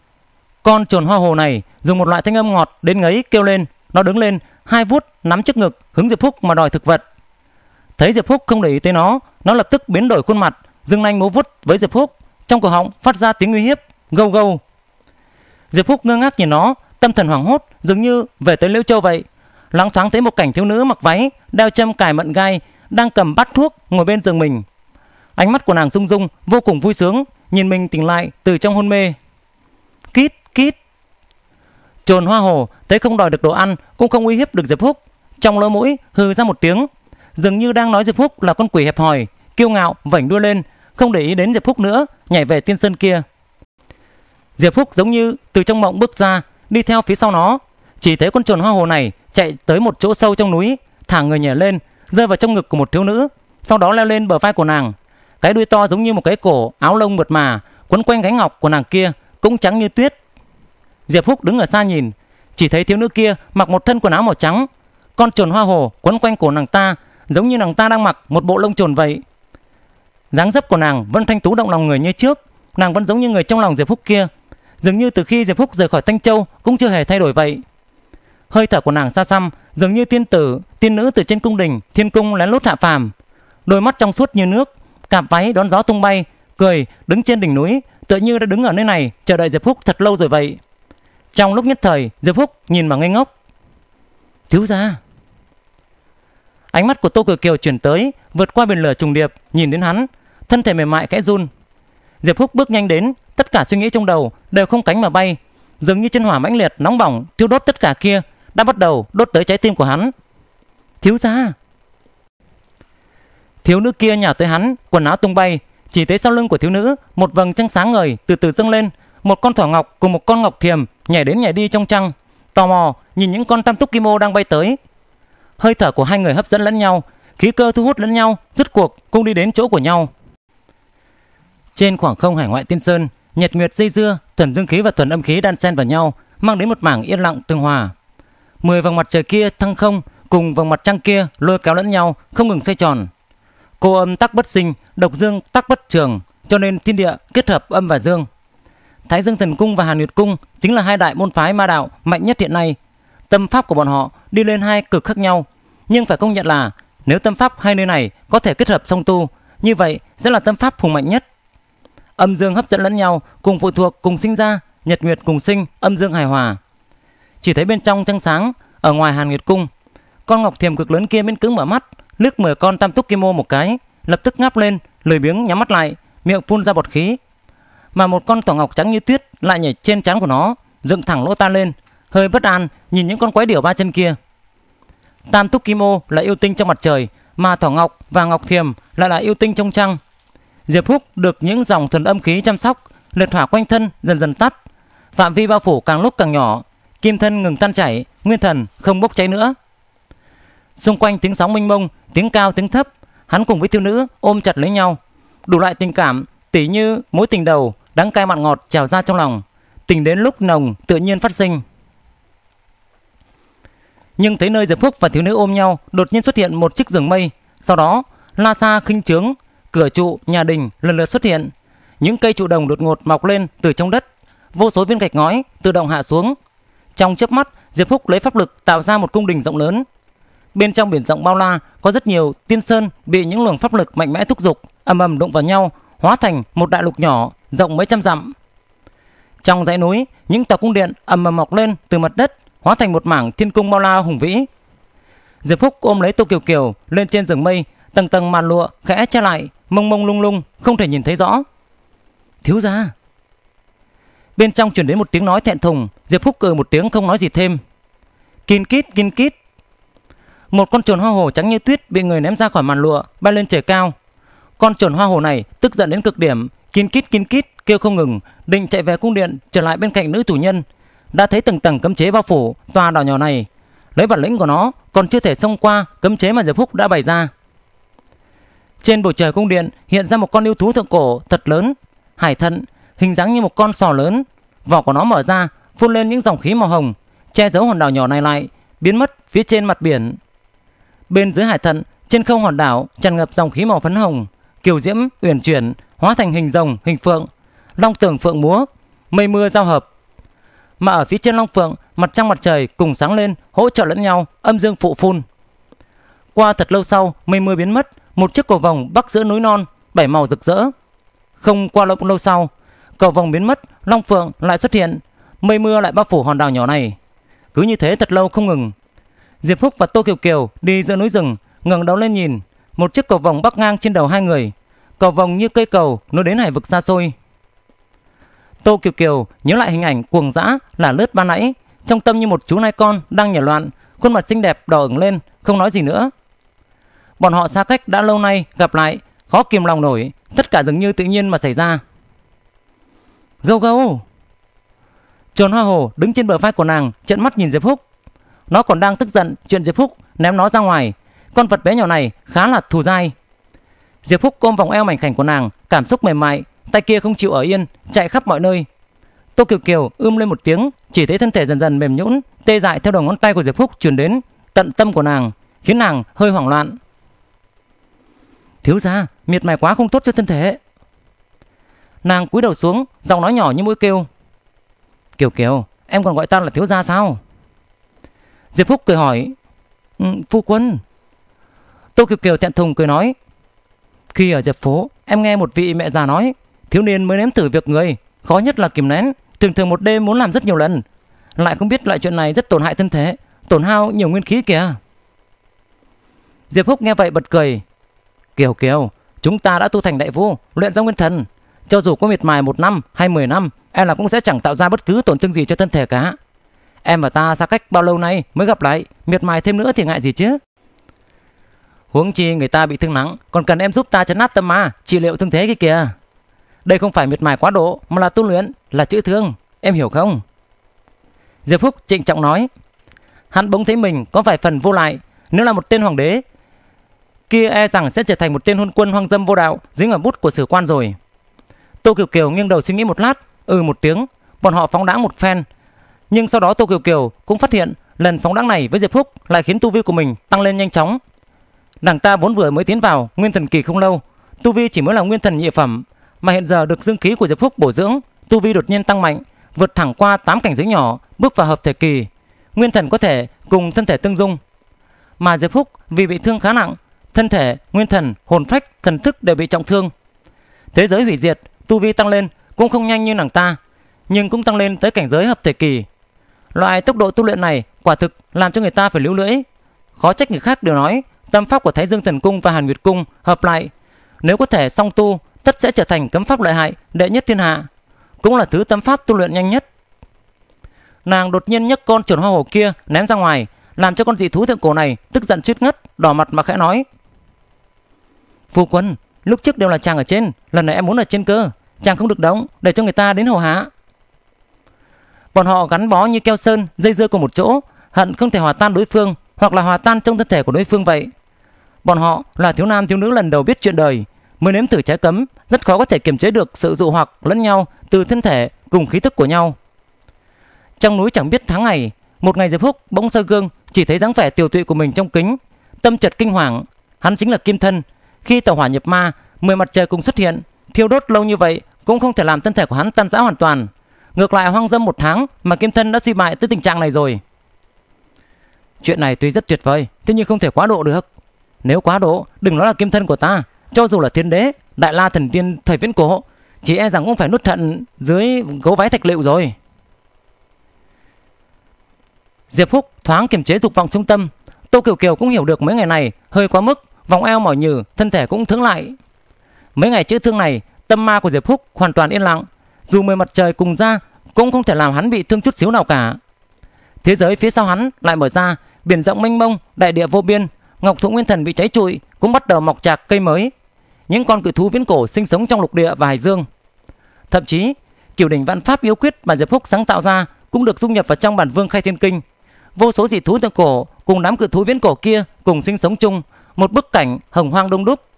Con trồn hoa hồ này dùng một loại thanh âm ngọt đến ngấy kêu lên. Nó đứng lên, hai vuốt nắm trước ngực, hướng Diệp Húc mà đòi thực vật. Thấy Diệp Húc không để ý tới nó lập tức biến đổi khuôn mặt, dừng nanh múa vuốt với Diệp Húc, trong cổ họng phát ra tiếng uy hiếp, gâu gâu. Diệp Húc ngơ ngác nhìn nó, tâm thần hoảng hốt, dường như về tới Liễu Châu vậy. Loáng thoáng thấy một cảnh thiếu nữ mặc váy, đeo châm cài mận gai, đang cầm bát thuốc ngồi bên giường mình. Ánh mắt của nàng rung rung, vô cùng vui sướng, nhìn mình tỉnh lại từ trong hôn mê. Kít kít. Trồn hoa hồ thấy không đòi được đồ ăn, cũng không uy hiếp được Diệp Húc, trong lỗ mũi hừ ra một tiếng, dường như đang nói Diệp Húc là con quỷ hẹp hòi, kiêu ngạo vảnh đuôi lên, không để ý đến Diệp Húc nữa, nhảy về tiên sơn kia. Diệp Húc giống như từ trong mộng bước ra, đi theo phía sau nó. Chỉ thấy con trồn hoa hồ này chạy tới một chỗ sâu trong núi, thả người nhảy lên, rơi vào trong ngực của một thiếu nữ, sau đó leo lên bờ vai của nàng. Cái đuôi to giống như một cái cổ áo lông mượt mà quấn quanh gánh ngọc của nàng kia, cũng trắng như tuyết. Diệp Húc đứng ở xa nhìn, chỉ thấy thiếu nữ kia mặc một thân quần áo màu trắng, con trồn hoa hồ quấn quanh cổ nàng ta, giống như nàng ta đang mặc một bộ lông trồn vậy. Dáng dấp của nàng vẫn thanh tú động lòng người như trước, nàng vẫn giống như người trong lòng Diệp Húc kia, dường như từ khi Diệp Húc rời khỏi Thanh Châu cũng chưa hề thay đổi vậy. Hơi thở của nàng xa xăm, dường như tiên nữ từ trên cung đình thiên cung lén lút hạ phàm. Đôi mắt trong suốt như nước, cạp váy đón gió tung bay, cười đứng trên đỉnh núi, tựa như đã đứng ở nơi này chờ đợi Diệp Húc thật lâu rồi vậy. Trong lúc nhất thời, Diệp Húc nhìn mà ngây ngốc. Thiếu gia. Ánh mắt của Tô Kiều Kiều chuyển tới, vượt qua biển lửa trùng điệp, nhìn đến hắn, thân thể mềm mại khẽ run. Diệp Húc bước nhanh đến, tất cả suy nghĩ trong đầu đều không cánh mà bay, dường như chân hỏa mãnh liệt nóng bỏng thiêu đốt tất cả kia đã bắt đầu đốt tới trái tim của hắn. Thiếu gia. Thiếu nữ kia nhào tới hắn, quần áo tung bay, chỉ thấy sau lưng của thiếu nữ một vầng trăng sáng ngời từ từ dâng lên, một con thỏ ngọc cùng một con ngọc thiềm nhảy đến nhảy đi trong trăng, tò mò nhìn những con tam túc kim ô đang bay tới. Hơi thở của hai người hấp dẫn lẫn nhau, khí cơ thu hút lẫn nhau, rốt cuộc cũng đi đến chỗ của nhau. Trên khoảng không hải ngoại Tiên Sơn, nhật nguyệt dây dưa, thuần dương khí và thuần âm khí đan xen vào nhau, mang đến một mảng yên lặng tương hòa. 10 vầng mặt trời kia thăng không cùng vầng mặt trăng kia lôi kéo lẫn nhau, không ngừng xoay tròn. Cô âm tắc bất sinh, độc dương tắc bất trường, cho nên thiên địa kết hợp âm và dương. Thái Dương Thần Cung và Hàn Nguyệt Cung chính là hai đại môn phái ma đạo mạnh nhất hiện nay. Tâm pháp của bọn họ đi lên hai cực khác nhau, nhưng phải công nhận là nếu tâm pháp hai nơi này có thể kết hợp song tu, như vậy sẽ là tâm pháp hùng mạnh nhất. Âm dương hấp dẫn lẫn nhau, cùng phụ thuộc, cùng sinh ra, nhật nguyệt cùng sinh, âm dương hài hòa. Chỉ thấy bên trong trăng sáng, ở ngoài Hàn Nguyệt Cung, con ngọc thiềm cực lớn kia miễn cưỡng mở mắt, liếc 10 con tam túc kim ô một cái, lập tức ngáp lên, lười biếng nhắm mắt lại, miệng phun ra bọt khí. Mà một con thỏ ngọc trắng như tuyết lại nhảy trên trán của nó, dựng thẳng lỗ tai lên, hơi bất an nhìn những con quái điểu ba chân kia. Tam túc kim ô là yêu tinh trong mặt trời, mà thỏ ngọc và ngọc thiềm lại là yêu tinh trong trăng. Diệp Húc được những dòng thuần âm khí chăm sóc, liệt hỏa quanh thân dần dần tắt, phạm vi bao phủ càng lúc càng nhỏ, kim thân ngừng tan chảy, nguyên thần không bốc cháy nữa. Xung quanh tiếng sóng mênh mông, tiếng cao tiếng thấp, hắn cùng với thiếu nữ ôm chặt lấy nhau, đủ loại tình cảm tỉ như mối tình đầu đắng cay mặn ngọt trào ra trong lòng, tình đến lúc nồng tự nhiên phát sinh. Nhưng thấy nơi Diệp Húc và thiếu nữ ôm nhau, đột nhiên xuất hiện một chiếc giường mây, sau đó la sa khinh trướng, cửa trụ nhà đình lần lượt xuất hiện, những cây trụ đồng đột ngột mọc lên từ trong đất, vô số viên gạch ngói tự động hạ xuống. Trong chớp mắt, Diệp Húc lấy pháp lực tạo ra một cung đình rộng lớn. Bên trong biển rộng bao la có rất nhiều tiên sơn bị những luồng pháp lực mạnh mẽ thúc giục, ầm ầm đụng vào nhau, hóa thành một đại lục nhỏ rộng mấy trăm dặm. Trong dãy núi, những tòa cung điện ầm ầm mọc lên từ mặt đất, hóa thành một mảng thiên cung bao la hùng vĩ. Diệp Húc ôm lấy Tô Kiều Kiều lên trên giường mây, tầng tầng màn lụa khẽ che lại, mông mông lung lung, không thể nhìn thấy rõ. Thiếu gia. Bên trong truyền đến một tiếng nói thẹn thùng. Diệp Húc cười một tiếng không nói gì thêm. Kin kít kin kít. Một con trồn hoa hổ trắng như tuyết bị người ném ra khỏi màn lụa, bay lên trời cao. Con trồn hoa hổ này tức giận đến cực điểm, kin kít kêu không ngừng, định chạy về cung điện trở lại bên cạnh nữ chủ nhân. Đã thấy từng tầng cấm chế bao phủ tòa đảo nhỏ này, lấy bản lĩnh của nó còn chưa thể xông qua cấm chế mà Diệp Húc đã bày ra. Trên bầu trời cung điện hiện ra một con yêu thú thượng cổ thật lớn, hải thận, hình dáng như một con sò lớn. Vỏ của nó mở ra, phun lên những dòng khí màu hồng, che giấu hòn đảo nhỏ này lại, biến mất phía trên mặt biển. Bên dưới hải thận, trên không hòn đảo tràn ngập dòng khí màu phấn hồng, kiều diễm uyển chuyển, hóa thành hình rồng, hình phượng, long tường phượng múa, mây mưa giao hợp. Mà ở phía trên long phượng, mặt trăng mặt trời cùng sáng lên, hỗ trợ lẫn nhau, âm dương phụ phun. Qua thật lâu sau, mây mưa biến mất, một chiếc cầu vồng bắc giữa núi non, 7 màu rực rỡ. Không qua lâu sau, cầu vồng biến mất, long phượng lại xuất hiện, mây mưa lại bao phủ hòn đảo nhỏ này. Cứ như thế thật lâu không ngừng. Diệp Húc và Tô Kiều Kiều đi giữa núi rừng, ngẩng đầu lên nhìn, một chiếc cầu vồng bắc ngang trên đầu hai người. Cầu vồng như cây cầu nối đến hải vực xa xôi. Tô Kiều Kiều nhớ lại hình ảnh cuồng dã là lướt ban nãy, trong tâm như một chú nai con đang nhảy loạn, khuôn mặt xinh đẹp đỏ ửng lên, không nói gì nữa. Bọn họ xa cách đã lâu nay gặp lại, khó kìm lòng nổi, tất cả dường như tự nhiên mà xảy ra. Gâu gâu. Trồn hoa hổ đứng trên bờ vai của nàng, trợn mắt nhìn Diệp Húc. Nó còn đang tức giận chuyện Diệp Húc ném nó ra ngoài. Con vật bé nhỏ này khá là thù dai. Diệp Húc ôm vòng eo mảnh khảnh của nàng, cảm xúc mềm mại, tay kia không chịu ở yên, chạy khắp mọi nơi. Tô Kiều Kiều lên một tiếng, chỉ thấy thân thể dần dần mềm nhũn, tê dại theo đầu ngón tay của Diệp Húc truyền đến tận tâm của nàng, khiến nàng hơi hoảng loạn. Thiếu gia, miệt mài quá không tốt cho thân thể. Nàng cúi đầu xuống, giọng nói nhỏ như mũi kêu. Kiều Kiều, em còn gọi ta là thiếu gia sao? Diệp Húc cười hỏi. Phu quân. Tô Kiều Kiều thẹn thùng cười nói. Khi ở Diệp phố, em nghe một vị mẹ già nói, thiếu niên mới nếm thử việc người, khó nhất là kìm nén, thường một đêm muốn làm rất nhiều lần. Lại không biết loại chuyện này rất tổn hại thân thể, tổn hao nhiều nguyên khí kìa. Diệp Húc nghe vậy bật cười. Kiều Kiều, chúng ta đã tu thành đại vu, luyện ra nguyên thần, cho dù có miệt mài 1 năm hay 10 năm, em là cũng sẽ chẳng tạo ra bất cứ tổn thương gì cho thân thể cả. Em và ta xa cách bao lâu nay mới gặp lại, miệt mài thêm nữa thì ngại gì chứ. Huống chi người ta bị thương nặng, còn cần em giúp ta trấn áp tâm ma, trị liệu thương thế kia kìa. Đây không phải miệt mài quá độ, mà là tu luyện, là chữa thương, em hiểu không? Diệp Phúc trịnh trọng nói. Hắn bỗng thấy mình có vài phần vô lại. Nếu là một tên hoàng đế kia e rằng sẽ trở thành một tên hôn quân hoang dâm vô đạo dính ở bút của sử quan rồi. Tô Kiều Kiều nghiêng đầu suy nghĩ một lát, một tiếng. Bọn họ phóng đãng một phen, nhưng sau đó Tô Kiều Kiều cũng phát hiện lần phóng đãng này với Diệp Phúc lại khiến tu vi của mình tăng lên nhanh chóng. Nàng ta vốn vừa mới tiến vào nguyên thần kỳ không lâu, tu vi chỉ mới là nguyên thần nhị phẩm, mà hiện giờ được dương khí của Diệp Phúc bổ dưỡng, tu vi đột nhiên tăng mạnh, vượt thẳng qua 8 cảnh giới nhỏ, bước vào hợp thể kỳ. Nguyên thần có thể cùng thân thể tương dung. Mà Diệp Phúc vì bị thương khá nặng, thân thể, nguyên thần, hồn phách, thần thức đều bị trọng thương. Thế giới hủy diệt, tu vi tăng lên cũng không nhanh như nàng ta, nhưng cũng tăng lên tới cảnh giới hợp thể kỳ. Loại tốc độ tu luyện này quả thực làm cho người ta phải líu lưỡi. Khó trách người khác đều nói tâm pháp của Thái Dương Thần Cung và Hàn Nguyệt Cung hợp lại, nếu có thể song tu, tất sẽ trở thành cấm pháp lợi hại đệ nhất thiên hạ, cũng là thứ tâm pháp tu luyện nhanh nhất. Nàng đột nhiên nhấc con trồn hoa hổ kia ném ra ngoài, làm cho con dị thú thượng cổ này tức giận suýt ngất, đỏ mặt mà khẽ nói: Phu quân, lúc trước đều là chàng ở trên, lần này em muốn ở trên cơ, chàng không được động, để cho người ta đến hầu hạ. Bọn họ gắn bó như keo sơn, dây dưa cùng một chỗ, hận không thể hòa tan đối phương, hoặc là hòa tan trong thân thể của đối phương vậy. Bọn họ là thiếu nam thiếu nữ lần đầu biết chuyện đời, mới nếm thử trái cấm, rất khó có thể kiềm chế được sự dụ hoặc lẫn nhau từ thân thể cùng khí thức của nhau. Trong núi chẳng biết tháng ngày, một ngày Diệp Phúc bỗng soi gương, chỉ thấy dáng vẻ tiều tụy của mình trong kính, tâm chợt kinh hoàng. Hắn chính là Kim Thân. Khi tẩu hỏa nhập ma, 10 mặt trời cùng xuất hiện, thiêu đốt lâu như vậy cũng không thể làm thân thể của hắn tan rã hoàn toàn. Ngược lại hoang dâm 1 tháng mà Kim Thân đã suy bại tới tình trạng này rồi. Chuyện này tuy rất tuyệt vời, thế nhưng không thể quá độ được. Nếu quá độ, đừng nói là Kim Thân của ta, cho dù là thiên đế, đại la thần tiên thời viễn cổ, chỉ e rằng cũng phải nuốt thận dưới gấu váy thạch lựu rồi. Diệp Phúc thoáng kiềm chế dục vọng trong tâm. Tô Kiều Kiều cũng hiểu được mấy ngày này hơi quá mức, vòng eo mỏi nhừ, thân thể cũng thướng lại. Mấy ngày chữa thương này, tâm ma của Diệp Phúc hoàn toàn yên lặng, dù 10 mặt trời cùng ra cũng không thể làm hắn bị thương chút xíu nào cả. Thế giới phía sau hắn lại mở ra, biển rộng mênh mông, đại địa vô biên. Ngọc Thụ Nguyên Thần bị cháy trụi, cũng bắt đầu mọc chạc cây mới. Những con cự thú viễn cổ sinh sống trong lục địa và hải dương. Thậm chí Cửu Đỉnh Vạn Pháp Yếu Quyết mà Diệp Phúc sáng tạo ra cũng được dung nhập vào trong Bản Vương Khai Thiên Kinh. Vô số dị thú thượng cổ cùng đám cự thú viễn cổ kia cùng sinh sống chung, một bức cảnh hồng hoang đông đúc.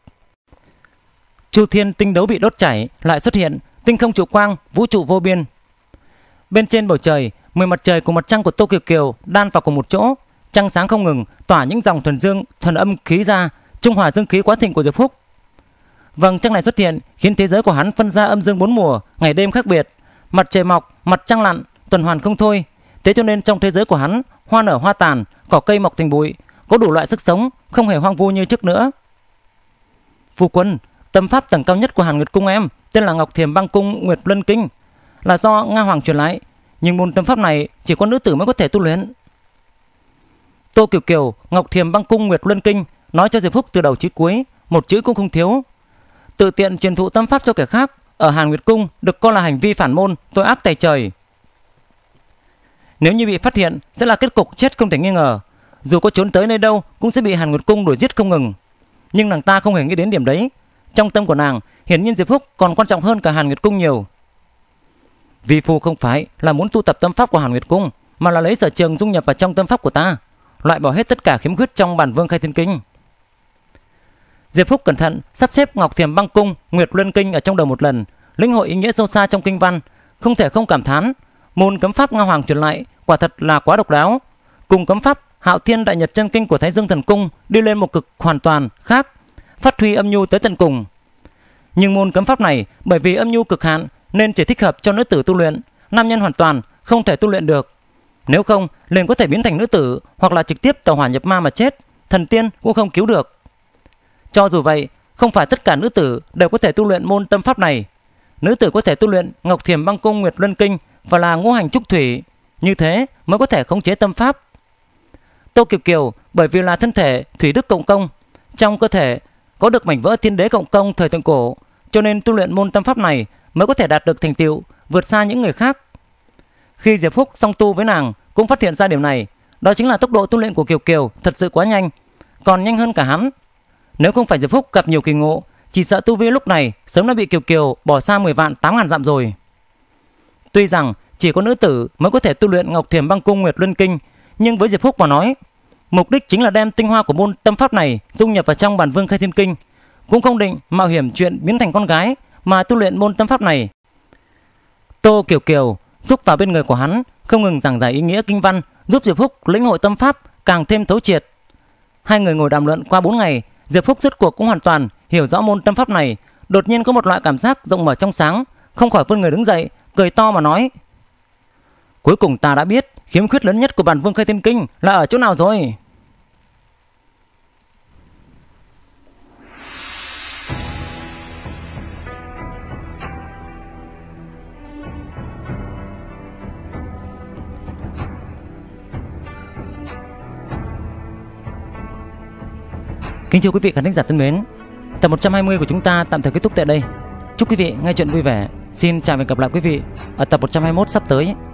Chu thiên tinh đấu bị đốt chảy lại xuất hiện, tinh không trụ quang, vũ trụ vô biên. Bên trên bầu trời, 10 mặt trời cùng mặt trăng của Tô Kiều Kiều đan vào cùng một chỗ, trăng sáng không ngừng tỏa những dòng thuần dương, thuần âm khí ra, trung hòa dương khí quá thịnh của Diệp Phúc. Vầng trăng này xuất hiện khiến thế giới của hắn phân ra âm dương 4 mùa, ngày đêm khác biệt, mặt trời mọc, mặt trăng lặn, tuần hoàn không thôi. Thế cho nên trong thế giới của hắn, hoa nở hoa tàn, cỏ cây mọc thành bụi, có đủ loại sức sống, không hề hoang vu như trước nữa. Phu quân, tâm pháp tầng cao nhất của Hàn Nguyệt Cung em tên là Ngọc Thiềm Băng Cung Nguyệt Luân Kinh, là do Nga Hoàng truyền lại, nhưng môn tâm pháp này chỉ có nữ tử mới có thể tu luyện. Tô Kiều Kiều Ngọc Thiềm Băng Cung Nguyệt Luân Kinh nói cho Diệp Phúc từ đầu chí cuối, một chữ cũng không thiếu. Tự tiện truyền thụ tâm pháp cho kẻ khác ở Hàn Nguyệt Cung được coi là hành vi phản môn, tội ác tày trời. Nếu như bị phát hiện sẽ là kết cục chết không thể nghi ngờ. Dù có trốn tới nơi đâu cũng sẽ bị Hàn Nguyệt Cung đuổi giết không ngừng. Nhưng nàng ta không hề nghĩ đến điểm đấy. Trong tâm của nàng, hiển nhiên Diệp Phúc còn quan trọng hơn cả Hàn Nguyệt Cung nhiều. Vi phu không phải là muốn tu tập tâm pháp của Hàn Nguyệt Cung, mà là lấy sở trường dung nhập vào trong tâm pháp của ta, loại bỏ hết tất cả khiếm khuyết trong Bản Vương Khai Thiên Kinh. Diệp Phúc cẩn thận sắp xếp Ngọc Thiềm Băng Cung Nguyệt Luân Kinh ở trong đầu một lần, lĩnh hội ý nghĩa sâu xa trong kinh văn, không thể không cảm thán môn cấm pháp Nga Hoàng truyền lại quả thật là quá độc đáo, cùng cấm pháp Hạo Thiên Đại Nhật Chân Kinh của Thái Dương Thần Cung đi lên một cực hoàn toàn khác, phát huy âm nhu tới tận cùng. Nhưng môn cấm pháp này bởi vì âm nhu cực hạn nên chỉ thích hợp cho nữ tử tu luyện, nam nhân hoàn toàn không thể tu luyện được. Nếu không liền có thể biến thành nữ tử, hoặc là trực tiếp tẩu hỏa nhập ma mà chết, thần tiên cũng không cứu được. Cho dù vậy, không phải tất cả nữ tử đều có thể tu luyện môn tâm pháp này. Nữ tử có thể tu luyện Ngọc Thiềm Băng Cung Nguyệt Luân Kinh và là ngũ hành trúc thủy, như thế mới có thể khống chế tâm pháp. Tô Kiều Kiều bởi vì là thân thể thủy đức cộng công, trong cơ thể có được mảnh vỡ thiên đế cộng công thời thượng cổ, cho nên tu luyện môn tâm pháp này mới có thể đạt được thành tựu vượt xa những người khác. Khi Diệp Phúc song tu với nàng cũng phát hiện ra điều này, đó chính là tốc độ tu luyện của Kiều Kiều thật sự quá nhanh, còn nhanh hơn cả hắn. Nếu không phải Diệp Phúc gặp nhiều kỳ ngộ, chỉ sợ tu vi lúc này sớm đã bị Kiều Kiều bỏ xa 10 vạn 8 ngàn dặm rồi. Tuy rằng chỉ có nữ tử mới có thể tu luyện Ngọc Thiềm Băng Cung Nguyệt Luân Kinh, nhưng với Diệp Phúc mà nói, mục đích chính là đem tinh hoa của môn tâm pháp này dung nhập vào trong Bản Vương Khai Thiên Kinh, cũng không định mạo hiểm chuyện biến thành con gái mà tu luyện môn tâm pháp này. Tô Kiều Kiều giúp vào bên người của hắn, không ngừng giảng giải ý nghĩa kinh văn, giúp Diệp Phúc lĩnh hội tâm pháp càng thêm thấu triệt. Hai người ngồi đàm luận qua 4 ngày, Diệp Phúc rốt cuộc cũng hoàn toàn hiểu rõ môn tâm pháp này. Đột nhiên có một loại cảm giác rộng mở trong sáng, không khỏi vươn người đứng dậy, cười to mà nói: cuối cùng ta đã biết khiếm khuyết lớn nhất của Bản Vương Khai Thiên Kinh là ở chỗ nào rồi. Kính thưa quý vị khán thính giả thân mến, tập 120 của chúng ta tạm thời kết thúc tại đây. Chúc quý vị nghe chuyện vui vẻ. Xin chào và hẹn gặp lại quý vị ở tập 121 sắp tới.